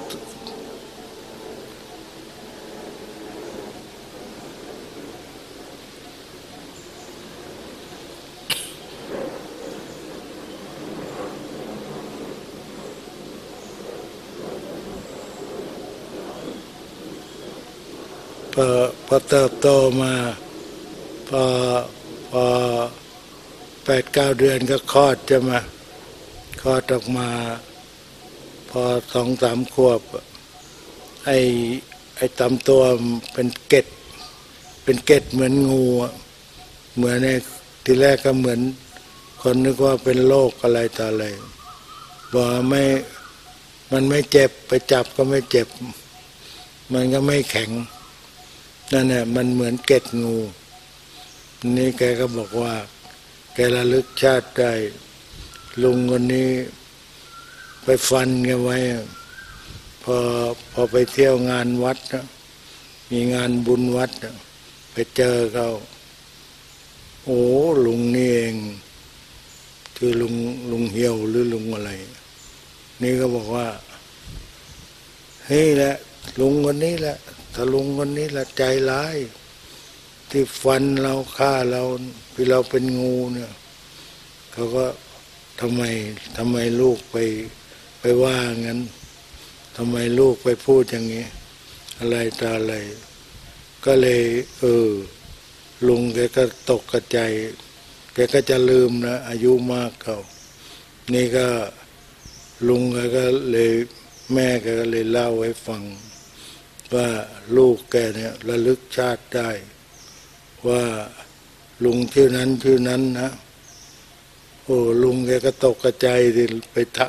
พอพอเติบโตมาพอพอแปดเก้าเดือนก็คลอดจะมาคลอดออกมาพอสองสามขวบไอ้ไอ้ตำตัวเป็นเกล็ดเป็นเกล็ดเหมือนงูเหมือนในทีแรกก็เหมือนคนนึกว่าเป็นโรคอะไรต่ออะไรบอกไม่มันไม่เจ็บไปจับก็ไม่เจ็บมันก็ไม่แข็งนั่นแหละมันเหมือนเกล็ดงูนี่แกก็บอกว่าแกระลึกชาติได้ลุงคนนี้ไปฟันแกไว้พอพอไปเที่ยวงานวัดนะมีงานบุญวัดนะไปเจอเขาโอ้ลุงนี่เองคือลุงลุงเหี่ยวหรือลุงอะไรนี่ก็บอกว่าเฮ้ยแหละลุงคนนี้แหละถ้าลุงคนนี้แหละใจร้ายที่ฟันเราฆ่าเราที่เราเป็นงูเนี่ยเขาก็ทำไมทำไมลูกไปไปว่างั้นทำไมลูกไปพูดอย่างนี้อะไรต่ออะไรก็เลยเออลุงแกก็ตกกระใจแกก็จะลืมนะอายุมากเขานี่ก็ลุงแกก็เลยแม่แกก็เลยเล่าให้ฟังว่าลูกแกเนี่ยระลึกชาติได้ว่าลุงชื่อนั้นชื่อนั้นนะโอ้ลุงแกก็ตกกระใจไปทะไป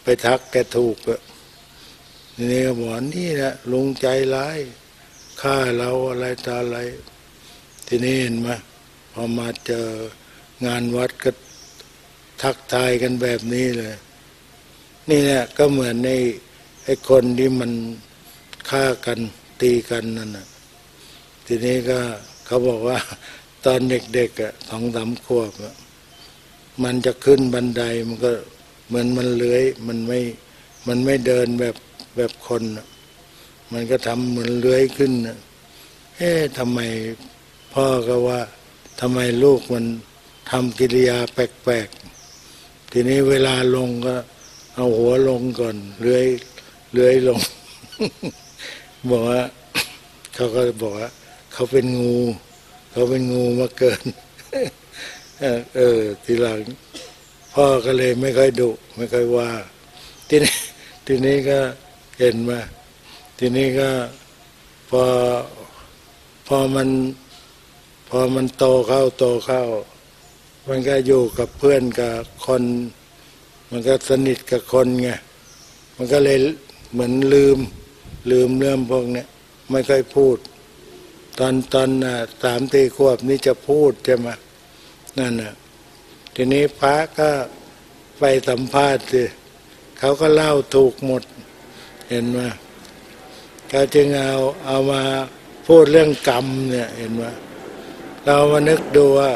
ไปทักแกถูกอะทีนี้ก็บอกนี่นะลุงใจร้ายฆ่าเราอะไรตาอะไรทีนี้เห็นไหมพอมาเจองานวัดก็ทักทายกันแบบนี้เลยนี่แหละก็เหมือนในไอ้คนที่มันฆ่ากันตีกันนั่นน่ะทีนี้ก็เขาบอกว่าตอนเด็กๆอ่ะสองสามขวบอ่ะมันจะขึ้นบันไดมันก็เหมือนมันเลื้อยมันไม่มันไม่เดินแบบแบบคนอ่ะมันก็ทำเหมือนเลื้อยขึ้นอ่ะเอ๊ะทำไมพ่อก็ว่าทำไมลูกมันทำกิริยาแปลกๆทีนี้เวลาลงก็เอาหัวลงก่อนเลื้อยเลื้อยลง บอกว่าเขาก็บอกว่าเขาเป็นงูเขาเป็นงูมาเกิน เออทีหลังพ่อก็เลยไม่ค่อยดุไม่ค่อยว่าทีนี้ทีนี้ก็เห็นมาทีนี้ก็พอพอมันพอมันโตเข้าโตเข้ามันก็อยู่กับเพื่อนกับคนมันก็สนิทกับคนไงมันก็เลยเหมือนลืมลืมเรื่องพวกนี้ไม่ค่อยพูดตอนตอนน่ะสามตีขวบนี่จะพูดใช่ไหมนั่นน่ะทีนี้พระก็ไปสัมภาษณ์สิเขาก็เล่าถูกหมดเห็นไหมเขาจึงเอาเอามาพูดเรื่องกรรมเนี่ยเห็นไหมเรามานึกดูว่า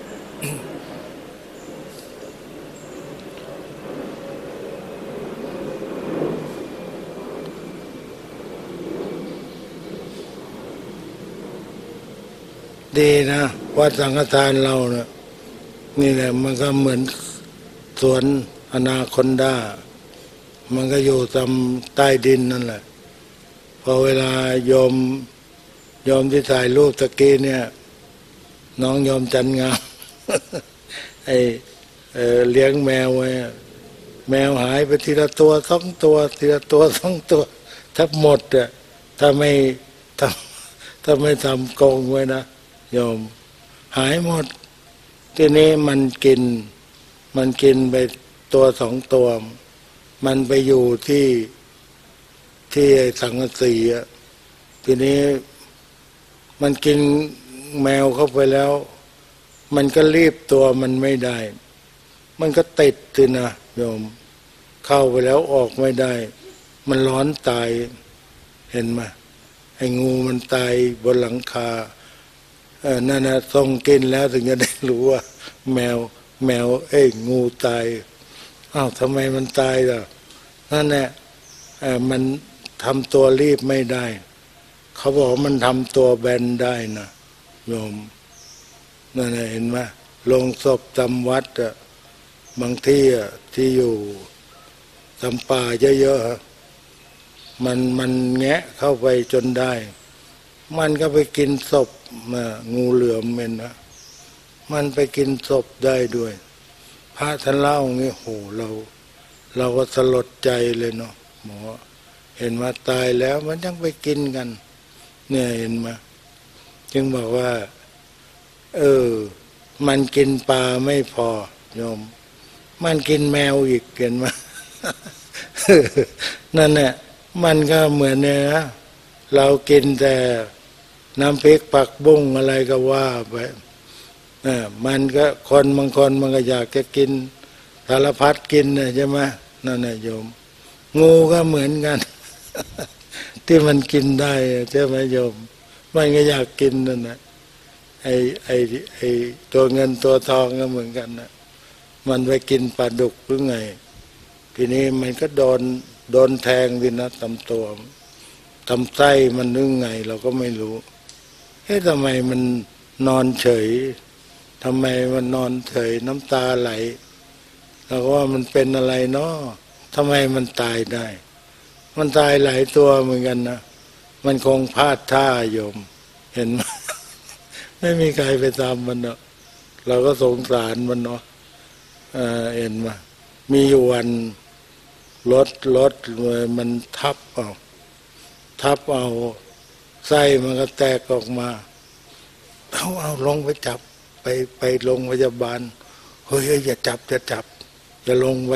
ดีนะวัดสังฆทานเราเนี่ยนี่แหละมันก็เหมือนสวนอนาคอนดามันก็อยู่ตามใต้ดินนั่นแหละพอเวลาโยมโยมที่ถ่ายรูปตะกี้เนี่ยน้องโยมจันงาม ไอเอ่อเลี้ยงแมวไว้แมวหายไปทีละตัวสองตัวทีละตัวสองตัวถ้าหมดอ่ะถ้าไม่ทำถ้าไม่ทำกองไว้นะโยมหายหมดทีนี้มันกินมันกินไปตัวสองตัวมันไปอยู่ที่ที่สังกะสีอ่ะทีนี้มันกินแมวเข้าไปแล้วมันก็รีบตัวมันไม่ได้มันก็ติดสินะโยมเข้าไปแล้วออกไม่ได้มันร้อนตายเห็นไหมไอ้งูมันตายบนหลังคาเออนั่นนะต้องกินแล้วถึงจะได้รู้ว่าแมวแมวเอ้ยงูตายอ้าวทำไมมันตายล่ะนั่นแหละเออมันทำตัวรีบไม่ได้เขาบอกมันทำตัวแบนได้นะโยมนั่นแหละเห็นไหมลงศพจำวัดอะบางที่อะที่อยู่จำป่าเยอะๆมันมันแงะเข้าไปจนได้มันก็ไปกินศพมางูเหลือมเม็นนะมันไปกินศพได้ด้วยพระท่านเล่าอย่างนี้โหเราเราก็สลดใจเลยเนาะหมอเห็นว่าตายแล้วมันยังไปกินกันเนี่ยเห็นไหมจึงบอกว่าเออมันกินปลาไม่พอโยมมันกินแมวอีกเห็นไหม นั่นแหละมันก็เหมือนเนี่ยนะเรากินแต่น้ำพริกผักบุ้งอะไรก็ว่าไปอ่ามันก็คนบางคนมันก็อยากจะกินสารพัดกินนะใช่ไหมนั่นแหละโยมงูก็เหมือนกัน ที่มันกินได้ใช่ไหมโยมมันก็อยากกินนั่นนะไอ้ไอ้ไอ้ตัวเงินตัวทองก็เหมือนกันนะมันไปกินปลาดุกหรือไงทีนี้มันก็โดนโดนแทงดินะตำตัวทำไส้มันนึกไงเราก็ไม่รู้เฮ้ยทำไมมันนอนเฉยทำไมมันนอนเฉยน้ำตาไหลเราก็ว่ามันเป็นอะไรเนาะทำไมมันตายได้มันตายหลายตัวเหมือนกันนะมันคงพลาดท่าโยมเห็นไหม ไม่มีใครไปตามมันเนาะเราก็สงสารมันเนาะเออเห็นไหมมีอยู่วันรถรถมันทับเอาทับเอาไส้มันก็แตกออกมาเอาเอาลงไปจับไปไปโรงพยาบาลเฮ้ยอย่าจับอย่าจับอย่าลงไป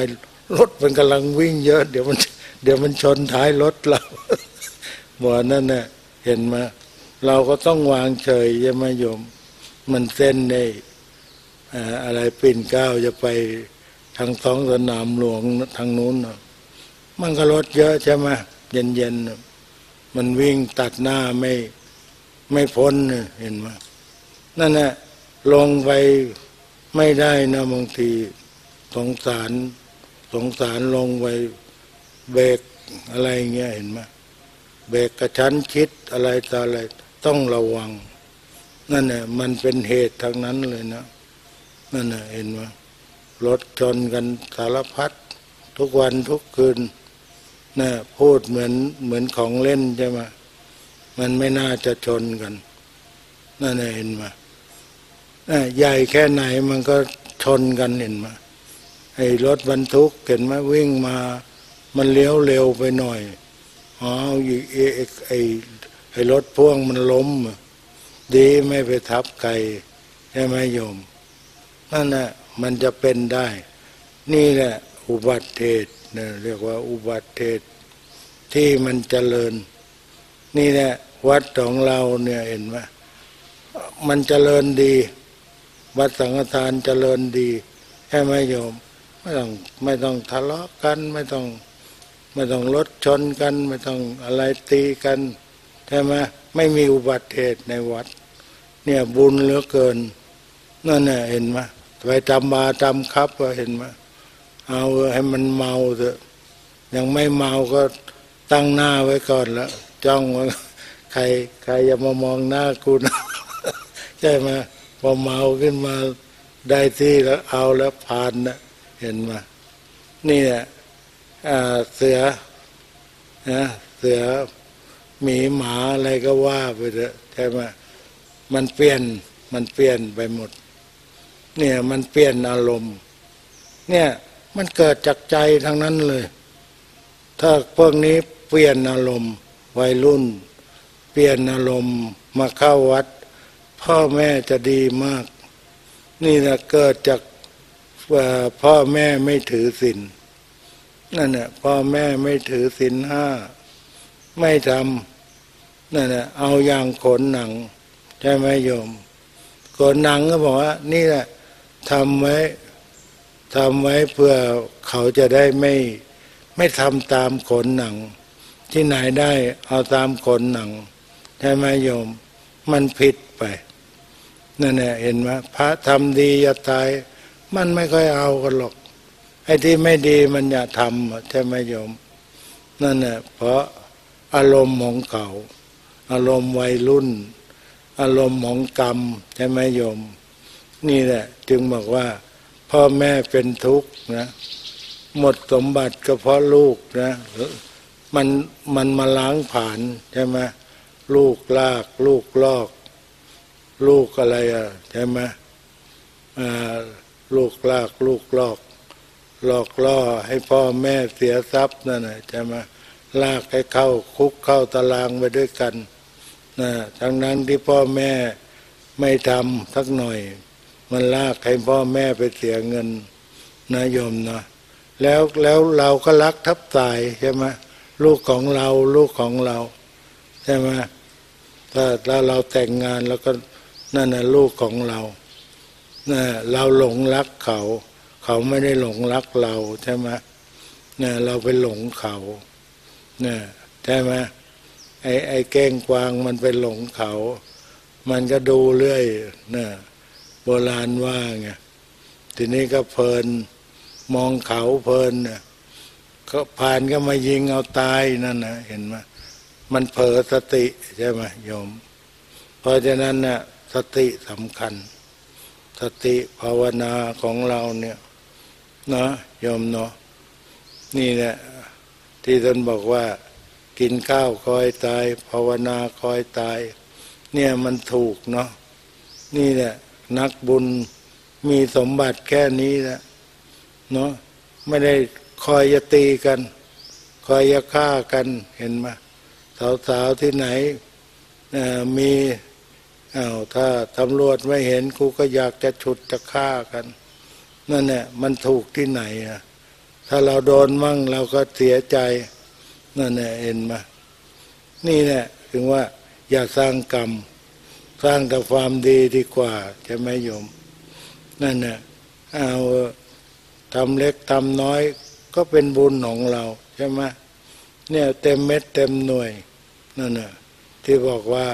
รถมันกำลังวิ่งเยอะเดี๋ยวมันเดี๋ยวมันชนท้ายรถเราบ่นั่นน่ะเห็นไหมเราก็ต้องวางเฉยใช่ไหมโยมมันเส้นในอะไรปิ่นเกล้าจะไปทางท้องสนามหลวงทางนู้นมันก็รถเยอะใช่ไหมเย็นๆมันวิ่งตัดหน้าไม่ไม่พ้นเห็นไหมนั่นแหละลงไปไม่ได้นะบางทีสงสารสงสารลงไปเบรกอะไรเงี้ยเห็นไหมเบรกกระชั้นชิดอะไรต่ออะไรต้องระวังนั่นแหละมันเป็นเหตุทางนั้นเลยนะนั่นแหละเห็นไหมรถชนกันสารพัดทุกวันทุกคืนนะพูดเหมือนเหมือนของเล่นใช่ไหมมันไม่น่าจะชนกันนั่นแหละเห็นไหมใหญ่แค่ไหนมันก็ชนกันเห็นไหมไอ้รถบรรทุกเห็นไหมวิ่งมามันเลี้ยวเร็วไปหน่อยอ๋อไอ้ไอ้ไอ้รถพ่วงมันล้มดีไม่ไปทับไก่ใช่ไหมโยมนั่นแหละมันจะเป็นได้นี่แหละอุบัติเหตุเนี่ยเรียกว่าอุบัติเหตุที่มันเจริญนี่แหละวัดของเราเนี่ยเห็นไหมมันเจริญดีวัดสังฆทานเจริญดีใช่ไหมโยมไม่ต้องไม่ต้องทะเลาะกันไม่ต้องไม่ต้องรถชนกันไม่ต้องอะไรตีกันใช่ไหมไม่มีอุบัติเหตุในวัดเนี่ยบุญเหลือเกินนั่นน่ะเห็นไหมไปจำมาจำคับว่าเห็นไหมเอาให้มันเมาเถอะยังไม่เมาก็ตั้งหน้าไว้ก่อนแล้วจ้องว่าใครใครอย่ามามองหน้ากูนะใช่ไหมพอเมาขึ้นมาได้ที่แล้วเอาแล้วผ่านนะเห็นไหมนี่แหละเสือนะเสือหมีหมาอะไรก็ว่าไปเถอะใช่ไหมมันเปลี่ยนมันเปลี่ยนไปหมดเนี่ยมันเปลี่ยนอารมณ์เนี่ยมันเกิดจากใจทั้งนั้นเลยถ้าพวกนี้เปลี่ยนอารมณ์วัยรุ่นเปลี่ยนอารมณ์มาเข้าวัดพ่อแม่จะดีมากนี่นะเกิดจากพ่อแม่ไม่ถือศีลนั่นแหละพ่อแม่ไม่ถือศีลห้าไม่ทำนั่นแหละเอาอย่างขนหนังใช่ไหมโยมขนหนังก็บอกว่านี่แหละทำไว้ทำไว้เพื่อเขาจะได้ไม่ไม่ทำตามขนหนังที่ไหนได้เอาตามขนหนังใช่ไหมโยมมันผิดไปนั่นแหละเห็นไหมพระทำดีอย่าตายมันไม่ค่อยเอากันหรอกไอ้ที่ไม่ดีมันอย่าทำใช่ไหมโยมนั่นแหละเพราะอารมณ์ของเขาอารมณ์วัยรุ่นอารมณ์ของกรรมใช่ไหมโยมนี่แหละจึงบอกว่าพ่อแม่เป็นทุกข์นะหมดสมบัติก็เพราะลูกนะมันมันมาล้างผ่านใช่ไหมลูกลากลูกลอกลูกอะไรอ่ะใช่ไหมอ่าลูกลากลูกลอกหลอกล่อให้พ่อแม่เสียทรัพย์นั่นแหละใช่ไหมลากให้เข้าคุกเข้าตารางไปด้วยกันนะทั้งนั้นที่พ่อแม่ไม่ทำสักหน่อยมันลากให้พ่อแม่ไปเสียเงินนะโยมนะแล้วแล้วเราก็รักทับตายใช่ไหมลูกของเราลูกของเราใช่ไหมถ้าถ้าเราแต่งงานแล้วก็นั่นน่ะลูกของเรานะเราหลงรักเขาเขาไม่ได้หลงรักเราใช่ไหมเนี่ยเราไปหลงเขาเนี่ยใช่ไหมไอ้ไอ้แก้งกวางมันไปหลงเขามันก็ดูเรื่อยเนี่ยโบราณว่าไงทีนี้ก็เพลินมองเขาเพลินเนี่ยก็ผ่านก็มายิงเอาตายนั่นนะเห็นไหมมันเผลอสติใช่ไหมโยมเพราะฉะนั้นน่ะสติสำคัญสติภาวนาของเราเนี่ยนะโยมเนาะนี่แหละที่ท่านบอกว่ากินข้าวคอยตายภาวนาคอยตายเนี่ยมันถูกเนาะนี่แหละนักบุญมีสมบัติแค่นี้แหละเนาะไม่ได้คอยจะตีกันคอยจะฆ่ากันเห็นไหมสาวๆที่ไหนมีอ้าวถ้าตำรวจไม่เห็นกูก็อยากจะฉุดจะฆ่ากันนั่นแหละมันถูกที่ไหนอ่ะถ้าเราโดนมั่งเราก็เสียใจนั่นแหละเห็นไหมนี่แหละถึงว่าอย่าสร้างกรรมสร้างแต่ความดีดีกว่าใช่ไหมโยมนั่นแหละเอาทำเล็กทำน้อยก็เป็นบุญของเราใช่ไหมเนี่ยเต็มเม็ดเต็มหน่วยนั่นน่ะที่บอกว่า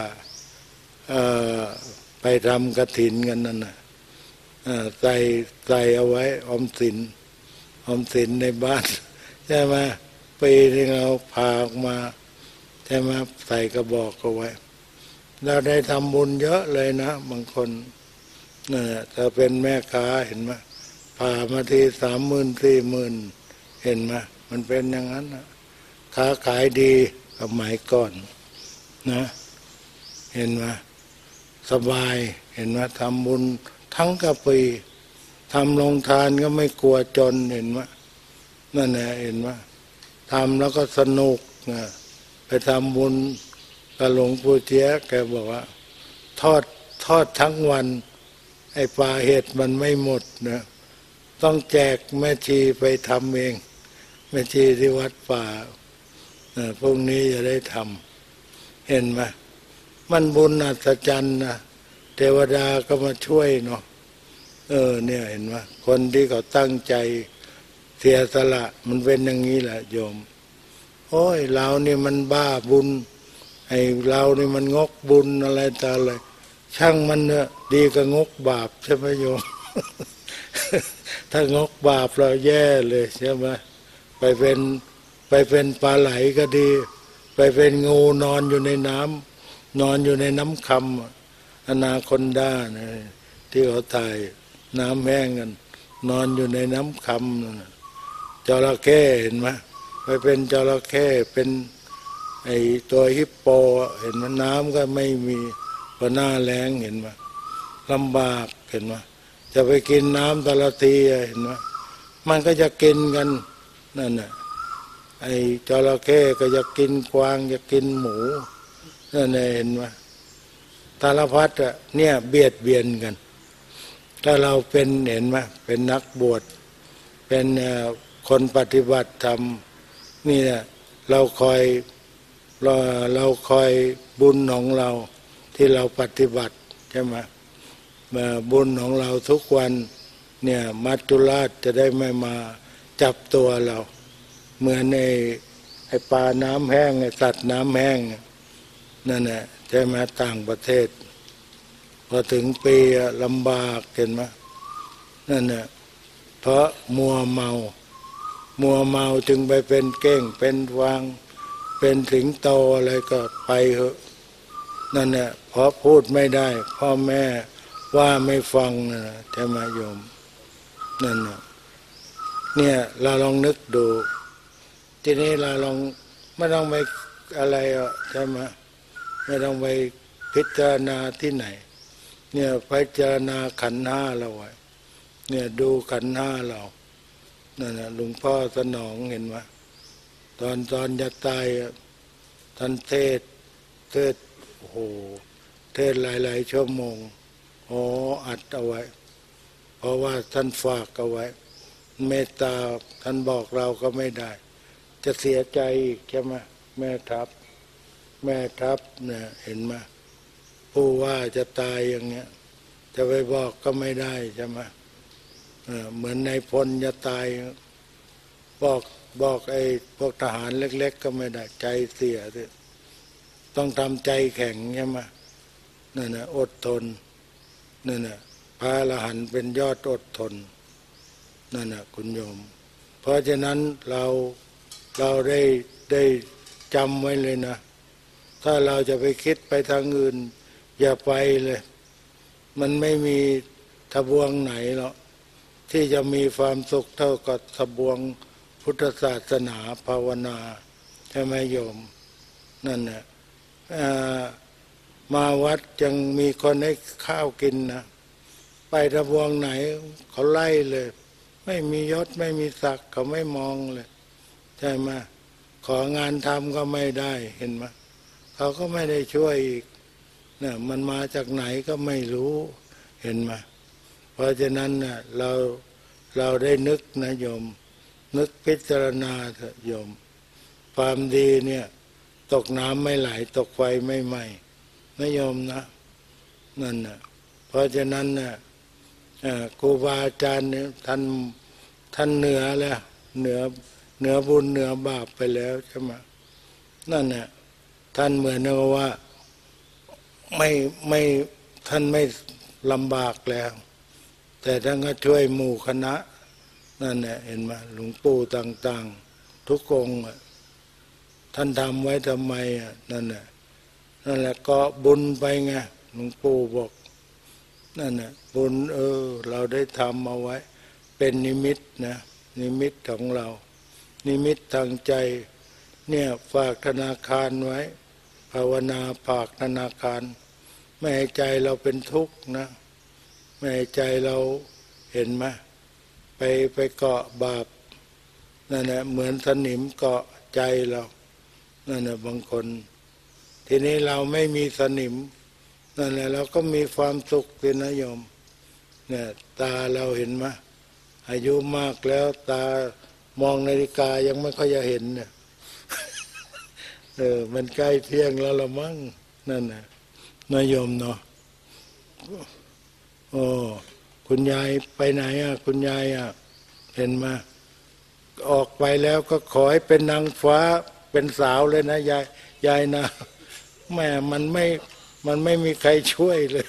ไปทำกฐินกันนั่นน่ะใส่ใส่เอาไว้ออมสินออมสินในบ้านใช่ไหมปีที่เราพาออกมาใช่ไหมใส่กระบอกเอาไว้เราได้ทำบุญเยอะเลยนะบางคนนั่นแหละถ้าเป็นแม่ค้าเห็นไหมพามาทีสามหมื่นสี่หมื่นเห็นไหมมันเป็นอย่างนั้นนะค้าขายดีสมัยก่อนนะเห็นไหมสบายเห็นไหมทำบุญทั้งกะปีทำลงทานก็ไม่กลัวจนเห็นไหมนั่นแหละเห็นไหมทำแล้วก็สนุกนะไปทำบุญกับหลวงปู่เจี๊ยแกบอกว่าทอดทอดทั้งวันไอ้ปลาเห็ดมันไม่หมดนะต้องแจกแม่ชีไปทำเองแม่ชีที่วัดป่าพวกนี้จะได้ทำเห็นไหมมันบุญอัศจรรย์นะเทวดาก็มาช่วยเนาะเออเนี่ยเห็นไหมคนที่เขาตั้งใจเสียสละมันเป็นอย่างนี้แหละโยมโอ้ยเรานี่มันบ้าบุญไอ้เรานี่มันงกบุญอะไรต่ออะไรช่างมันเนอะดีกว่างกบาปใช่ไหมโยม ถ้างกบาปเราแย่เลยใช่ไหมไปเป็นไปเป็นปลาไหลก็ดีไปเป็นงูนอนอยู่ในน้ำนอนอยู่ในน้ำคำอนาคอนดานะที่เขาตายน้ำแห้งกันนอนอยู่ในน้ำคำนั่นจระเข้เห็นไหมไปเป็นจระเข้เป็นไอตัวฮิปโปเห็นไหมน้ำก็ไม่มีพอหน้าแล้งเห็นไหมลำบากเห็นไหมจะไปกินน้ำแต่ละทีเห็นไหมมันก็จะกินกันนั่นน่ะไอ้จระเข้ก็จะกินกวางจะกินหมูนั่นเห็นไหมสารพัดอ่ะเนี่ยเบียดเบียนกันถ้าเราเป็นเห็นไหมเป็นนักบวชเป็นคนปฏิบัติธรรมนี่แหละเราคอยเราเราคอยบุญของเราที่เราปฏิบัติใช่ไหมบุญของเราทุกวันเนี่ยมัจจุราชจะได้ไม่มาจับตัวเราเหมือนในไอ้ปลาน้ำแห้งไอ้สัตว์น้ำแห้งนั่นแหละใช่ไหมต่างประเทศพอถึงปีลำบากเห็นไหมนั่นแหละเพราะมัวเมามัวเมาจึงไปเป็นเก้งเป็นวางเป็นสิงโตอะไรก็ไปเหอะนั่นแหละเพราะพูดไม่ได้พ่อแม่ว่าไม่ฟังนะใช่ไหมโยมนั่นน่ะเนี่ยเราลองนึกดูทีนี้เราลองไม่ต้องไปอะไรอ่ะใช่ไหมไม่ต้องไปพิจารณาที่ไหนเนี่ยพิจารณาขันธ์ห้าเราไว้เนี่ยดูขันธ์ห้าเรานั่นน่ะหลวงพ่อสนองเห็นไหมตอนตอนจะตายท่านเทศเทศโอ้โหเทศหลายๆชั่วโมงอ๋ออัดเอาไว้เพราะว่าท่านฝากเอาไว้เมตตาท่านบอกเราก็ไม่ได้จะเสียใจอีกใช่ไหมแม่ทัพแม่ทัพเนี่ยเห็นไหมผู้ว่าจะตายอย่างเงี้ยจะไปบอกก็ไม่ได้ใช่ไหมเหมือนนายพลจะตายบอกบอกไอ้พวกทหารเล็กๆก็ไม่ได้ใจเสียสิต้องทำใจแข็งใช่ไหมนั่นน่ะอดทนนั่นน่ะพระอรหันต์เป็นยอดอดทนนั่นน่ะคุณโยมเพราะฉะนั้นเราเราได้ได้จำไว้เลยนะถ้าเราจะไปคิดไปทางอื่นอย่าไปเลยมันไม่มีทบวงไหนหรอกที่จะมีความสุขเท่ากับทบวงพุทธศาสนาภาวนาใช่ไหมโยมนั่นน่ะมาวัดยังมีคนให้ข้าวกินนะไปทบวงไหนเขาไล่เลยไม่มียศไม่มีศักดิ์เขาไม่มองเลยใช่ไหมของานทำก็ไม่ได้เห็นไหมเขาก็ไม่ได้ช่วยอีกเนี่ยมันมาจากไหนก็ไม่รู้เห็นไหมเพราะฉะนั้นน่ะเราเราได้นึกนะโยมนึกพิจารณาเถอะโยมความดีเนี่ยตกน้ำไม่ไหลตกไฟไม่ไหม้นะโยมนะนั่นน่ะเพราะฉะนั้นน่ะครูบาอาจารย์เนี่ยท่านท่านเหนือแล้วเหนือเหนือบุญเหนือบาปไปแล้วใช่ไหมนั่นน่ะท่านเหมือนกับว่าไม่ไม่ท่านไม่ลำบากแล้วแต่ท่านก็ช่วยหมู่คณะนั่นแหละเห็นไหมหลวงปู่ต่างๆทุกองค์ท่านทำไว้ทำไมอ่ะนั่นแหละนั่นแหละก็บุญไปไงหลวงปู่บอกนั่นแหละบุญเออเราได้ทำเอาไว้เป็นนิมิตนะนิมิตของเรานิมิตทางใจเนี่ยฝากธนาคารไว้ภาวนาฝากธนาคารไม่ให้ใจเราเป็นทุกข์นะไม่ให้ใจเราเห็นไหมไปไปเกาะบาปนั่นแหละเหมือนสนิมเกาะใจเรานั่นแหละบางคนทีนี้เราไม่มีสนิมนั่นแหละเราก็มีความสุขสินะโยมเนี่ยตาเราเห็นไหมอายุมากแล้วตามองนาฬิกายังไม่ค่อยจะเห็นเนี่ยเออมันใกล้เที่ยงแล้วละมั้งนั่นน่ะนายโยมเนาะโอ้คุณยายไปไหนอ่ะคุณยายอ่ะเห็นมาออกไปแล้วก็ขอให้เป็นนางฟ้าเป็นสาวเลยนะยายยายนะแม่มันไม่มันไม่มีใครช่วยเลย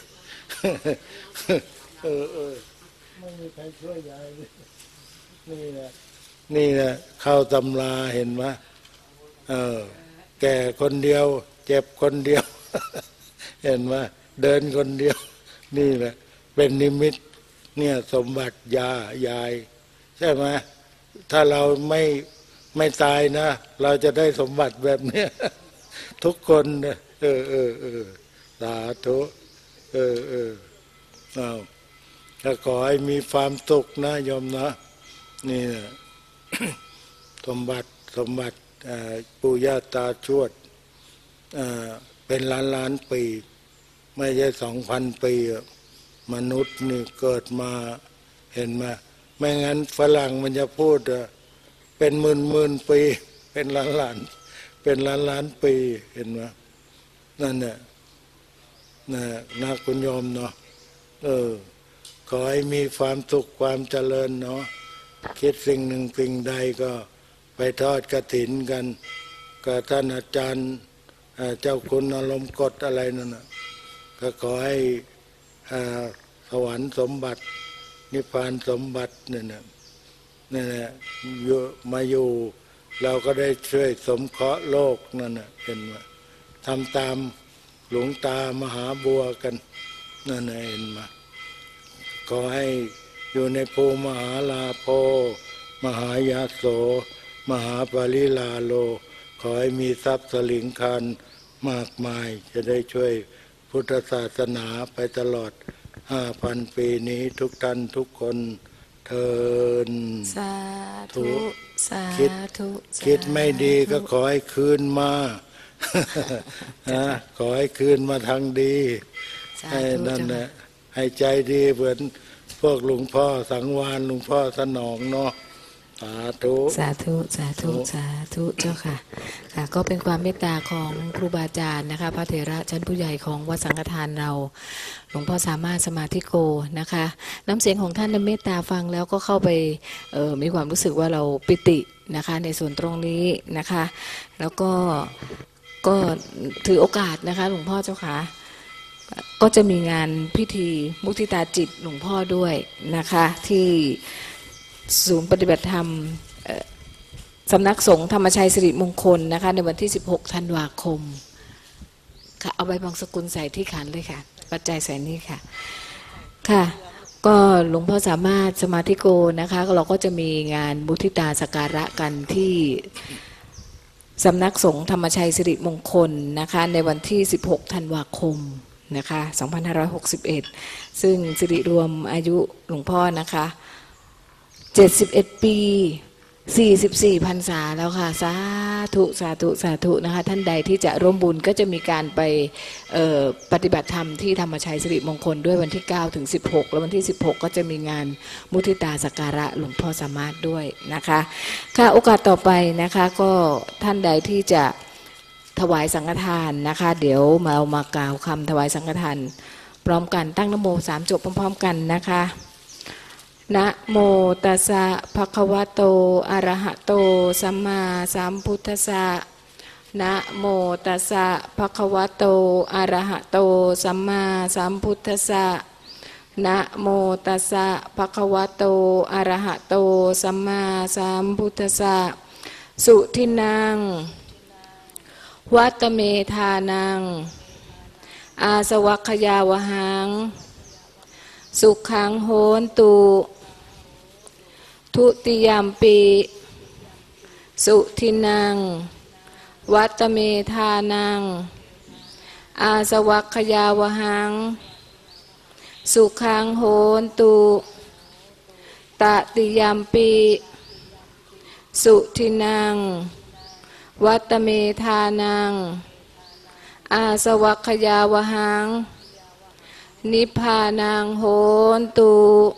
เออเออไม่มีใครช่วยยายเลยนี่แหละนี่แหละเข้าตำราเห็นไหมเออแก่คนเดียวเจ็บคนเดียวเห็นไหมเดินคนเดียวนี่แหละเป็นนิมิตเนี่ยสมบัติยายายใช่ไหมถ้าเราไม่ไม่ตายนะเราจะได้สมบัติแบบเนี้ยทุกคนเนี่ยเออเออเออสาธุเออเออเอาถ้าขอให้มีความสุขนะโยมนะนี่นะ สมบัติสมบัติปู่ย่าตาชวดเป็นล้านล้านปีไม่ใช่สองพันปีมนุษย์นี่เกิดมาเห็นไหมไม่งั้นฝรั่งมันจะพูดเป็นหมื่นหมื่นปีเป็นล้านล้านเป็นล้านล้านปีเห็นไหมนั่นเนี่ยนะนักคุณโยมเนาะเออขอให้มีความสุขความเจริญเนาะคิดสิ่งหนึ่งสิ่งใดก็ไปทอดกฐินกันกับท่านอาจารย์เจ้าคุณอารมณ์กฎอะไรนั่นนะก็ขอให้สวรรค์สมบัตินิพพานสมบัติเนี่ยนะนี่แหละมาอยู่เราก็ได้ช่วยสมเคราะห์โลกนั่นนะเป็นว่าทำตามหลวงตามหาบัวกันนั่นเห็นมาขอให้อยู่ในภูมหาลาโภมหายาโสมหาปริลาโลขอให้มีทรัพย์สลิงคารมากมายจะได้ช่วยพุทธศาสนาไปตลอดห้าพันปีนี้ทุกท่านทุกคนเทินสาธุสาธุคิดไม่ดีก็ขอให้คืนมานะขอให้คืนมาทางดีให้นั่นแหละให้ใจดีเหมือนพวกหลวงพ่อสังวานหลวงพ่อสนองเนาะสาธุสาธุสาธุสาธุเจ้าค่ะค่ะก็เป็นความเมตตาของครูบาอาจารย์นะคะพระเถระชั้นผู้ใหญ่ของวัดสังฆทานเราหลวงพ่อสามารถสมาธิโกนะคะน้ำเสียงของท่านในเมตตาฟังแล้วก็เข้าไปเอ่อมีความรู้สึกว่าเราปิตินะคะในส่วนตรงนี้นะคะแล้วก็ก็ถือโอกาสนะคะหลวงพ่อเจ้าค่ะก็จะมีงานพิธีมุทิตาจิตหลวงพ่อด้วยนะคะที่ศูนย์ปฏิบัติธรรมสำนักสงฆ์ธรรมชัยสิริมงคลนะคะในวันที่สิบหกธันวาคมค่ะเอาใบบางสกุลใส่ที่ขันเลยค่ะปัจจัยใส่นี่ค่ะค่ะก็หลวงพ่อสามารถสมาธิโกนะคะเราก็จะมีงานมุทิตาสักการะกันที่สำนักสงฆ์ธรรมชัยสิริมงคลนะคะในวันที่สิบหกธันวาคมนะคะสองพันห้าร้อยหกสิบเอ็ดซึ่งสิริรวมอายุหลวงพ่อนะคะเจ็ดสิบเอ็ดปีสี่สิบสี่พรรษาแล้วค่ะสาธุสาธุสาธุนะคะท่านใดที่จะร่วมบุญก็จะมีการไปปฏิบัติธรรมที่ธรรมชัยสิริมงคลด้วยวันที่เก้าถึงสิบหกแล้ววันที่สิบหกก็จะมีงานมุทิตาสักการะหลวงพ่อสามารถด้วยนะคะค่ะโอกาสต่อไปนะคะก็ท่านใดที่จะถวายสังฆทานนะคะเดี๋ยวมาเอามากล่าวคำถวายสังฆทานพร้อมกันตั้งนะโมสามจบพร้อมๆกันนะคะนะโมตัสสะภะคะวะโตอะระหะโตสัมมาสัมพุทธัสสะนะโมตัสสะภะคะวะโตอะระหะโตสัมมาสัมพุทธัสสะนะโมตัสสะภะคะวะโตอะระหะโตสัมมาสัมพุทธัสสะสุทินังวัตเมธานังอาสวัคยาวหังสุขังโหนตุทุติยมปีสุทินังวัตเมธานังอาสวัคยาวหังสุขังโหนตุตติยมปีสุทินังวัตเมธานังอาสวัคยาวหังนิพพานังโหนตุ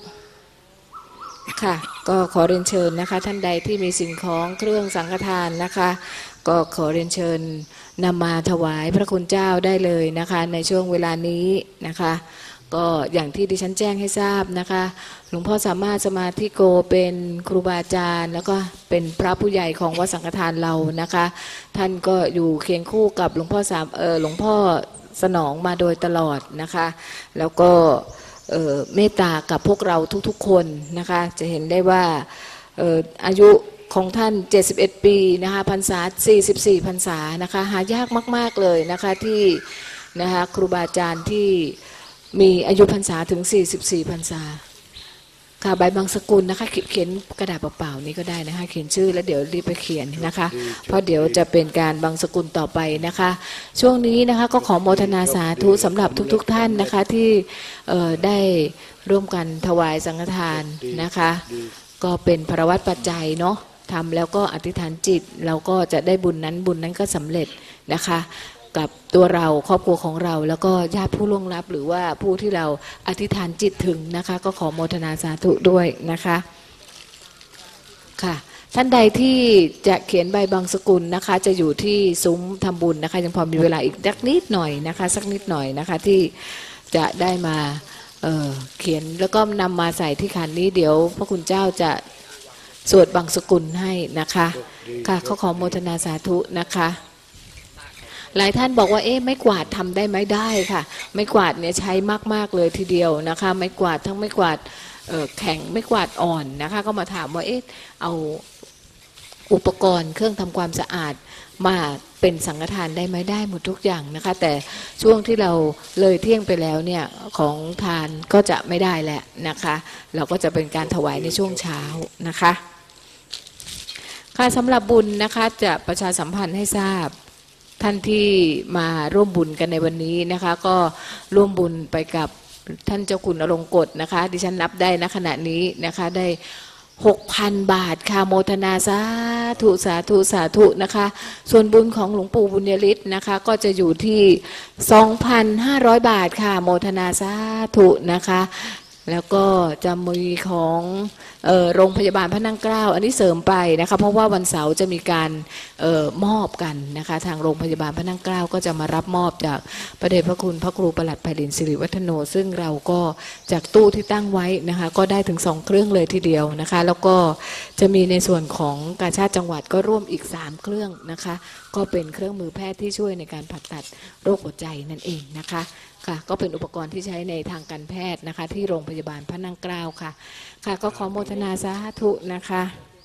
ค่ะก็ขอเรียนเชิญนะคะท่านใดที่มีสิ่งของเครื่องสังฆทานนะคะก็ขอเรียนเชิญนำมาถวายพระคุณเจ้าได้เลยนะคะในช่วงเวลานี้นะคะก็อย่างที่ดิฉันแจ้งให้ทราบนะคะหลวงพ่อสามารถสมาธิโกเป็นครูบาอาจารย์แล้วก็เป็นพระผู้ใหญ่ของวัดสังฆทานเรานะคะท่านก็อยู่เคียงคู่กับหลวงพ่อสามเออหลวงพ่อสนองมาโดยตลอดนะคะแล้วก็เมตตากับพวกเราทุกๆคนนะคะจะเห็นได้ว่าอายุของท่านเจ็ดสิบเอ็ดปีนะคะพรรษาสี่สิบสี่พรรษานะคะหายากมากๆเลยนะคะที่นะคะครูบาอาจารย์ที่มีอายุพรรษาถึงสี่สิบสี่พรรษาค่ะใบบางสกุลนะคะเขียนกระดาษเปล่าๆนี้ก็ได้นะคะเขียนชื่อแล้วเดี๋ยวรีบไปเขียนนะคะเพราะเดี๋ยวจะเป็นการบางสกุลต่อไปนะคะช่วงนี้นะคะก็ขอโมทนาสาธุสำหรับทุกๆท่านนะคะที่ได้ร่วมกันถวายสังฆทานนะคะก็เป็นภรวัตปัจจัยเนาะทำแล้วก็อธิษฐานจิตเราก็จะได้บุญนั้นบุญนั้นก็สำเร็จนะคะกับตัวเราครอบครัวของเราแล้วก็ญาติผู้ล่วงลับหรือว่าผู้ที่เราอธิษฐานจิตถึงนะคะก็ขอโมทนาสาธุด้วยนะคะค่ะท่านใดที่จะเขียนใบบางสกุลนะคะจะอยู่ที่ซุ้มทำบุญนะคะยังพอมีเวลาอีกสักนิดหน่อยนะคะสักนิดหน่อยนะคะที่จะได้มาเอ่อเขียนแล้วก็นำมาใส่ที่ขันนี้เดี๋ยวพระคุณเจ้าจะสวดบางสกุลให้นะคะค่ะขอขอโมทนาสาธุนะคะหลายท่านบอกว่าเอ๊ะไม้กวาดทำได้ไหมได้ค่ะไม้กวาดเนี่ยใช้มากๆเลยทีเดียวนะคะไม้กวาดทั้งไม้กวาดแข็งไม้กวาดอ่อนนะคะก็มาถามว่าเอ๊ะเอาอุปกรณ์เครื่องทำความสะอาดมาเป็นสังฆทานได้ไหมได้หมดทุกอย่างนะคะแต่ช่วงที่เราเลยเที่ยงไปแล้วเนี่ยของทานก็จะไม่ได้แหละนะคะเราก็จะเป็นการถวายในช่วงเช้านะคะค่ะสำหรับบุญนะคะจะประชาสัมพันธ์ให้ทราบท่านที่มาร่วมบุญกันในวันนี้นะคะก็ร่วมบุญไปกับท่านเจ้าคุณอลงกฎนะคะดิฉันนับได้ณขณะนี้นะคะได้ หกพัน บาทค่ะโมทนาสาธุสาธุสาธุนะคะส่วนบุญของหลวงปู่บุญยฤทธิ์นะคะก็จะอยู่ที่ สองพันห้าร้อย บาทค่ะโมทนาสาธุนะคะแล้วก็จะมีของเอ่อโรงพยาบาลพระนั่งเกล้าอันนี้เสริมไปนะคะเพราะว่าวันเสาร์จะมีการเอ่อมอบกันนะคะทางโรงพยาบาลพระนั่งเกล้าก็จะมารับมอบจากพระเดชพระคุณพระครูประหลัดไพลินสิริวัฒโนซึ่งเราก็จากตู้ที่ตั้งไว้นะคะก็ได้ถึงสองเครื่องเลยทีเดียวนะคะแล้วก็จะมีในส่วนของกาชาดจังหวัดก็ร่วมอีกสามเครื่องนะคะก็เป็นเครื่องมือแพทย์ที่ช่วยในการผ่าตัดโรคหัวใจนั่นเองนะคะค่ะก็เป็นอุปกรณ์ที่ใช้ในทางการแพทย์นะคะที่โรงพยาบาลพระนั่งเกล้าค่ะค่ะก็ขอโมทนาสาธุนะคะ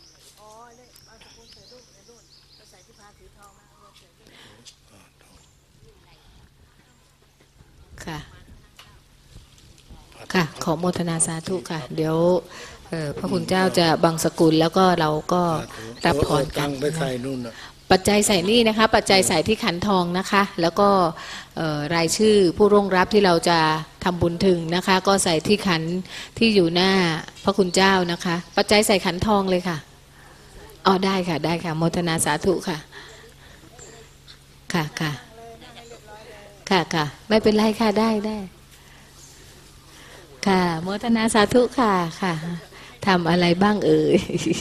ค่ะค่ะขอโมทนาสาธุค่ะเดี๋ยวพระคุณเจ้าจะบังสกุลแล้วก็เราก็รับพรกันปัจจัยใส่นี่นะคะปัจจัยใส่ที่ขันทองนะคะแล้วก็รายชื่อผู้ร่วงรับที่เราจะทำบุญถึงนะคะก็ใส่ที่ขันที่อยู่หน้าพระคุณเจ้านะคะปัจจัยใส่ขันทองเลยค่ะอ๋อได้ค่ะได้ค่ะโมทนาสาธุค่ะค่ะค่ะค่ะค่ะไม่เป็นไรค่ะได้ได้ค่ะโมทนาสาธุค่ะค่ะทำอะไรบ้างเอ่ย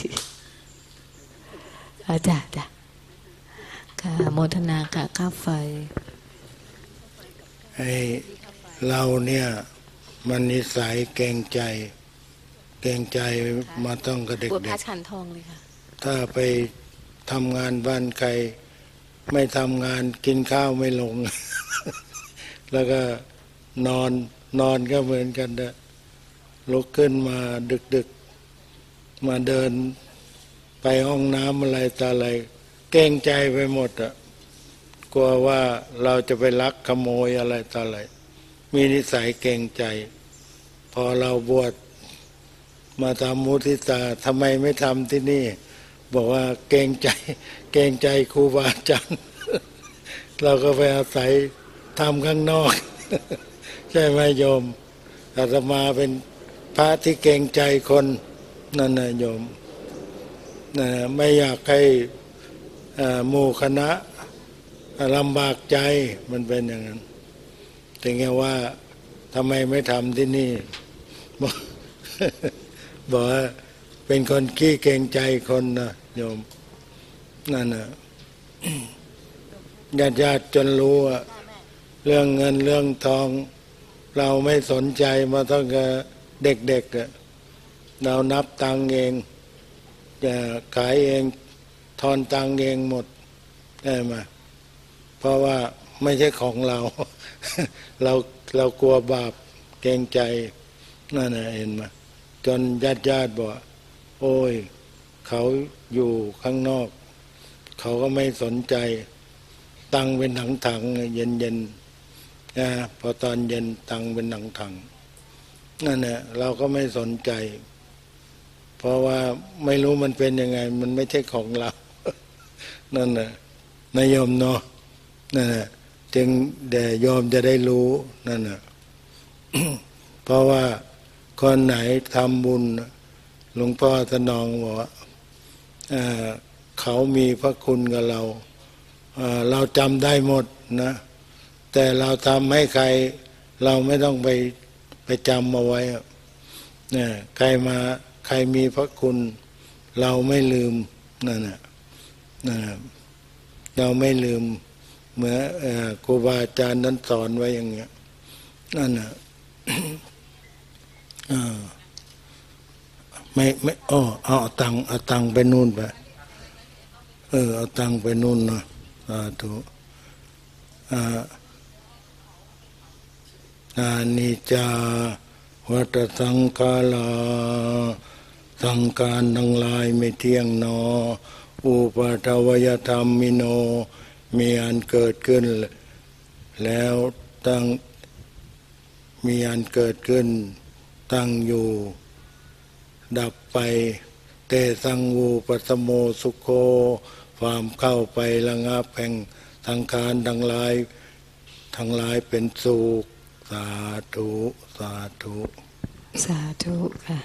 อาจารย์จ้ะค่ะโมทนาค่ะค่าไฟไอเราเนี่ยมันนิสัยเกรงใจเกรงใจมาต้องกับเด็กๆบวชพระฉันทองเลยค่ะถ้าไปทำงานบ้านใครไม่ทำงานกินข้าวไม่ลง แล้วก็นอนนอนก็เหมือนกันนะลุกขึ้นมาดึกๆมาเดินไปห้องน้ำอะไรต่ออะไรเกรงใจไปหมดอ่ะกลัวว่าเราจะไปลักขโมยอะไรต่ออะไรมีนิสัยเกรงใจพอเราบวชมาทำมุทิตาทำไมไม่ทำที่นี่บอกว่าเกรงใจเกรงใจครูบาอาจารย์ เราก็ไปอาศัยทำข้างนอก ใช่ไหมโยมอาตมาเป็นพระที่เกรงใจคนนั่นนะโยมนะไม่อยากให้หมู่คณะลำบากใจมันเป็นอย่างนั้นถึงแค่ว่าทำไมไม่ทำที่นี่ บอกว่าเป็นคนขี้เกรงใจคนนะโยมนั่นนะ ญาติญาติจนรู้ว่าเรื่องเงินเรื่องทองเราไม่สนใจมาตั้งแต่เด็กๆเรานับตังเองจะขายเองทอนตังเองหมดได้ไหมเพราะว่าไม่ใช่ของเรา เราเรากลัวบาปเกรงใจนั่นนะเห็นไหมจนญาติญาติบอกโอ้ยเขาอยู่ข้างนอกเขาก็ไม่สนใจตังเป็นถังถังเย็นเย็นนะพอตอนเย็นตังเป็นถังถังนั่นแหละเราก็ไม่สนใจเพราะว่าไม่รู้มันเป็นยังไงมันไม่ใช่ของเรา นั่นแหละนายโยมเนาะนั่นแหละจึงเดี๋ยวโยมจะได้รู้นั่นแหละ เพราะว่าคนไหนทำบุญหลวงพ่อสนองบอกว่าเขามีพระคุณกับเราเราจำได้หมดนะแต่เราทำให้ใครเราไม่ต้องไปไปจำเอาไว้เนี่ยใครมาใครมีพระคุณเราไม่ลืมนั่นน่ะนั่นเราไม่ลืมเหมือนครูบาอาจารย์นั้นสอนไว้อย่างเงี้ยนั่นน่ะ ไม่ไม่อ้อเอาตังเอาตังไปนู่นไปเออเอาตังไปนู่นนะสาธุอ่าอานิจจาวัฏสังขาราสังขารทั้งหลายไม่เที่ยงหนออุปัฏฐวยธรรมมิโนมีอันเกิดขึ้นแล้วตั้งมีอันเกิดขึ้นตั้งอยู่ดับไปเตสังวูปัสโมสุโคความเข้าไประงับแห่งสังขารทั้งหลายทั้งหลายเป็นสุขสาธุสาธุสาธุค่ะ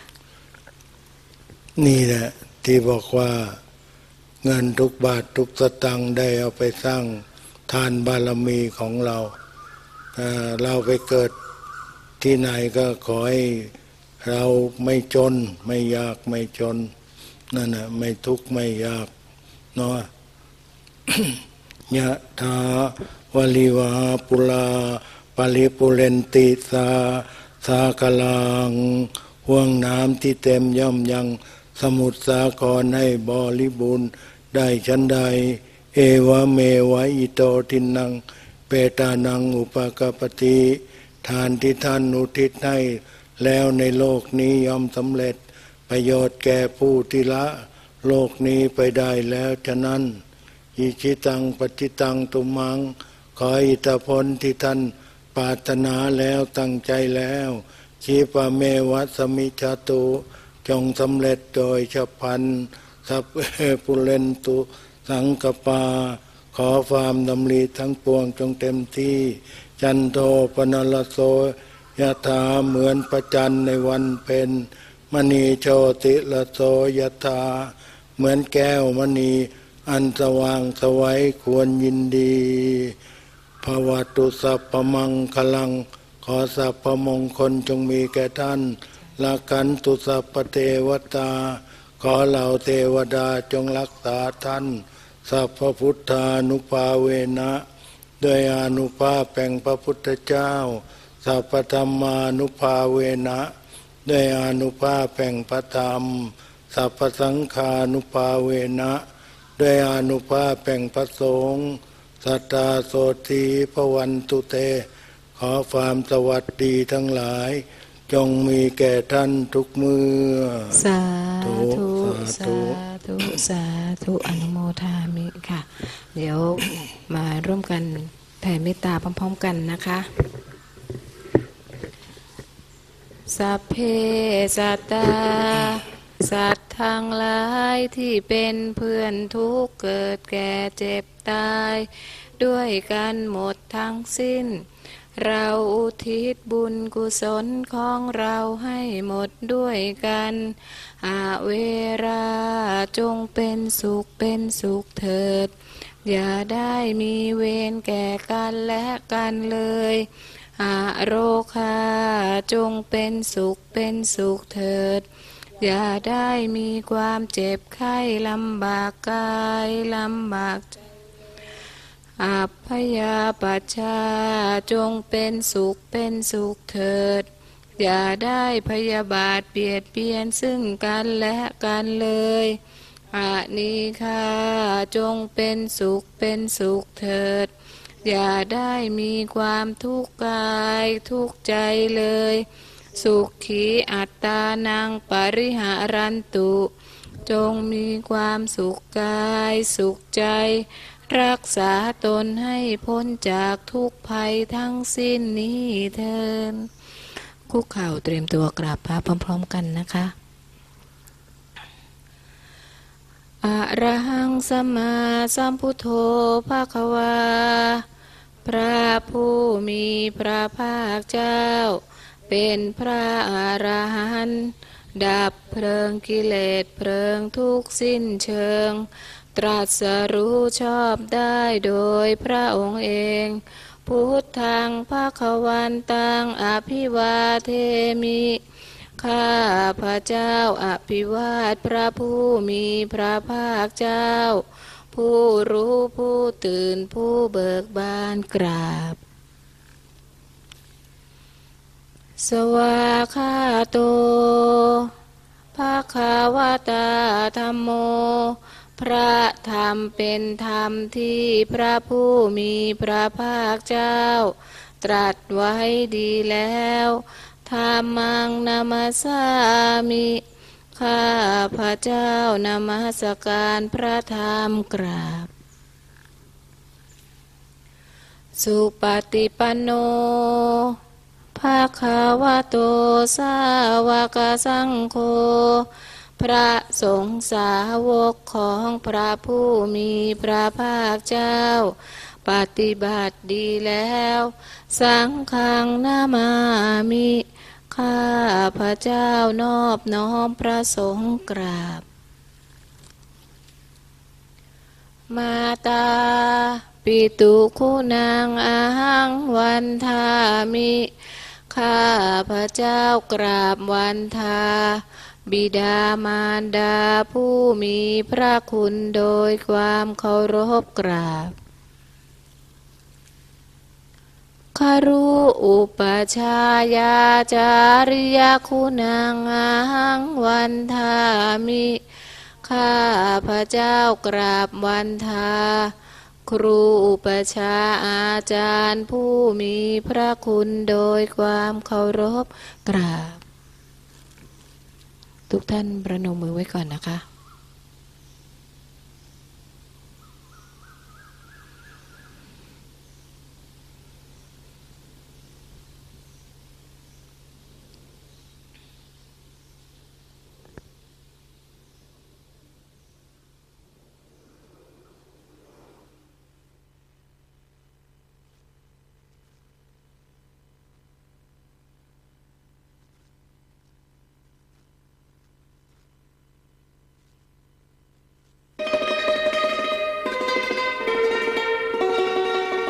นี่แหละที่บอกว่าเงินทุกบาททุกสตางค์ได้เอาไปสร้างทานบารมีของเราเราไปเกิดที่ไหนก็ขอให้เราไม่จนไม่ยากไม่จนนั่นน่ะไม่ทุกข์ไม่ยากเนาะ ยะถาวลิวาปุลาปริปุเรนติสาสากลังห่วงน้ำที่เต็มย่อมยังสมุทรสาครให้บริบูรณ์ได้ชั้นใดเอวะเมวะอิโตทินังเปตานังอุปกปติทานที่ท่านอุทิศให้แล้วในโลกนี้ย่อมสำเร็จประโยชน์แก่ผู้ที่ละโลกนี้ไปได้แล้วฉะนั้นอิชิตังปฏิตังตุมังขออิทธิพลที่ท่านปรารถนาแล้วตั้งใจแล้วชีปะเมวัสมิจตุจงสำเร็จโดยฉับพลันสัพเพปุเรนตุสังกปาขอความดำริทั้งปวงจงเต็มที่จันโทปนลโสยะถาเหมือนพระจันทร์ในวันเพ็ญมณีโชติละโสยะถาเหมือนแก้วมณีอันสว่างสวัยควรยินดีภวตุสัพพมังคลังขอสัพพมงคลจงมีแก่ท่านละกันตุสัพพเทวตาขอเหล่าเทวดาจงรักษาท่านสัพพพุทธานุภาเวนะด้วยอานุภาพแห่งพระพุทธเจ้าสัพพธรรมานุภาเวนะด้วยอานุภาพแห่งพระธรรมสัพพสังฆานุภาเวนะด้วยอานุภาพแห่งพระสงฆ์สัตตาโสตีภวันตุเตขอความสวัสดีทั้งหลายจงมีแก่ท่านทุกเมื่อสาธุสาธุสาธุอนุโมทามิค่ะ เดี๋ยวมาร่วมกันแผ่เมตตาพร้อมๆกันนะคะสัพเพสัตตาสัตว์ทั้งหลายที่เป็นเพื่อนทุกข์เกิดแก่เจ็บตายด้วยกันหมดทั้งสิ้นเราอุทิศบุญกุศลของเราให้หมดด้วยกันอาเวราจงเป็นสุขเป็นสุขเถิดอย่าได้มีเวรแก่กันและกันเลยอาโรคาจงเป็นสุขเป็นสุขเถิดอย่าได้มีความเจ็บไข้ลำบากกายลำบากใจอัพยาปัชชาจงเป็นสุขเป็นสุขเถิดอย่าได้พยาบาทเบียดเบียนซึ่งกันและกันเลยอานิฆาจงเป็นสุขเป็นสุขเถิดอย่าได้มีความทุกข์กายทุกข์ใจเลยสุขีอัตตานังปริหารันตุจงมีความสุขกายสุขใจรักษาตนให้พ้นจากทุกภัยทั้งสิ้นนี้เถิดคุกเข่าเตรียมตัวกราบพระพร้อมๆกันนะคะอะระหังสัมมาสัมพุทโธภควาพระผู้มีพระภาคเจ้าเป็นพระอรหันต์ดับเพลิงกิเลสเพลิงทุกข์สิ้นเชิงตรัสรู้ชอบได้โดยพระองค์เองพุทธังภวันตังอภิวาเทมิข้าพระเจ้าอภิวาทพระผู้มีพระภาคเจ้าผู้รู้ผู้ตื่นผู้เบิกบานกราบสวาคาโตภควตาธัมโมพระธรรมเป็นธรรมที่พระผู้มีพระภาคเจ้าตรัสไว้ดีแล้วธัมมังนามัสสามิข้าพระเจ้านมัสการพระธรรมกราบสุปฏิปันโนภควโตสาวกสังโฆพระสงฆ์สาวกของพระผู้มีพระภาคเจ้าปฏิบัติดีแล้วสังฆังนามามิข้าพระเจ้านอบน้อมพระสงฆ์กราบมาตาปิตุคุณังอาหังวันทามิข้าพระเจ้ากราบวันทาบิดามารดาผู้มีพระคุณโดยความเคารพกราบคารุอุปชายาจาริยคุณังอาหังวันทามิข้าพระเจ้ากราบวันทาครูอุปชาอาจารย์ผู้มีพระคุณโดยความเคารพกราบทุกท่านประนมมือไว้ก่อนนะคะ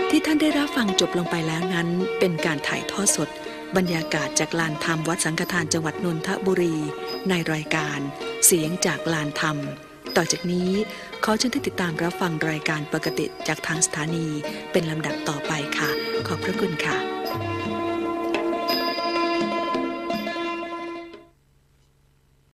ที่ท่านได้รับฟังจบลงไปแล้วนั้นเป็นการถ่ายทอดสดบรรยากาศจากลานธรรมวัดสังฆทานจังหวัดนนทบุรีในรายการเสียงจากลานธรรมต่อจากนี้ขอเชิญท่านติดตามรับฟังรายการปกติจากทางสถานีเป็นลำดับต่อไปค่ะขอบพระคุณค่ะ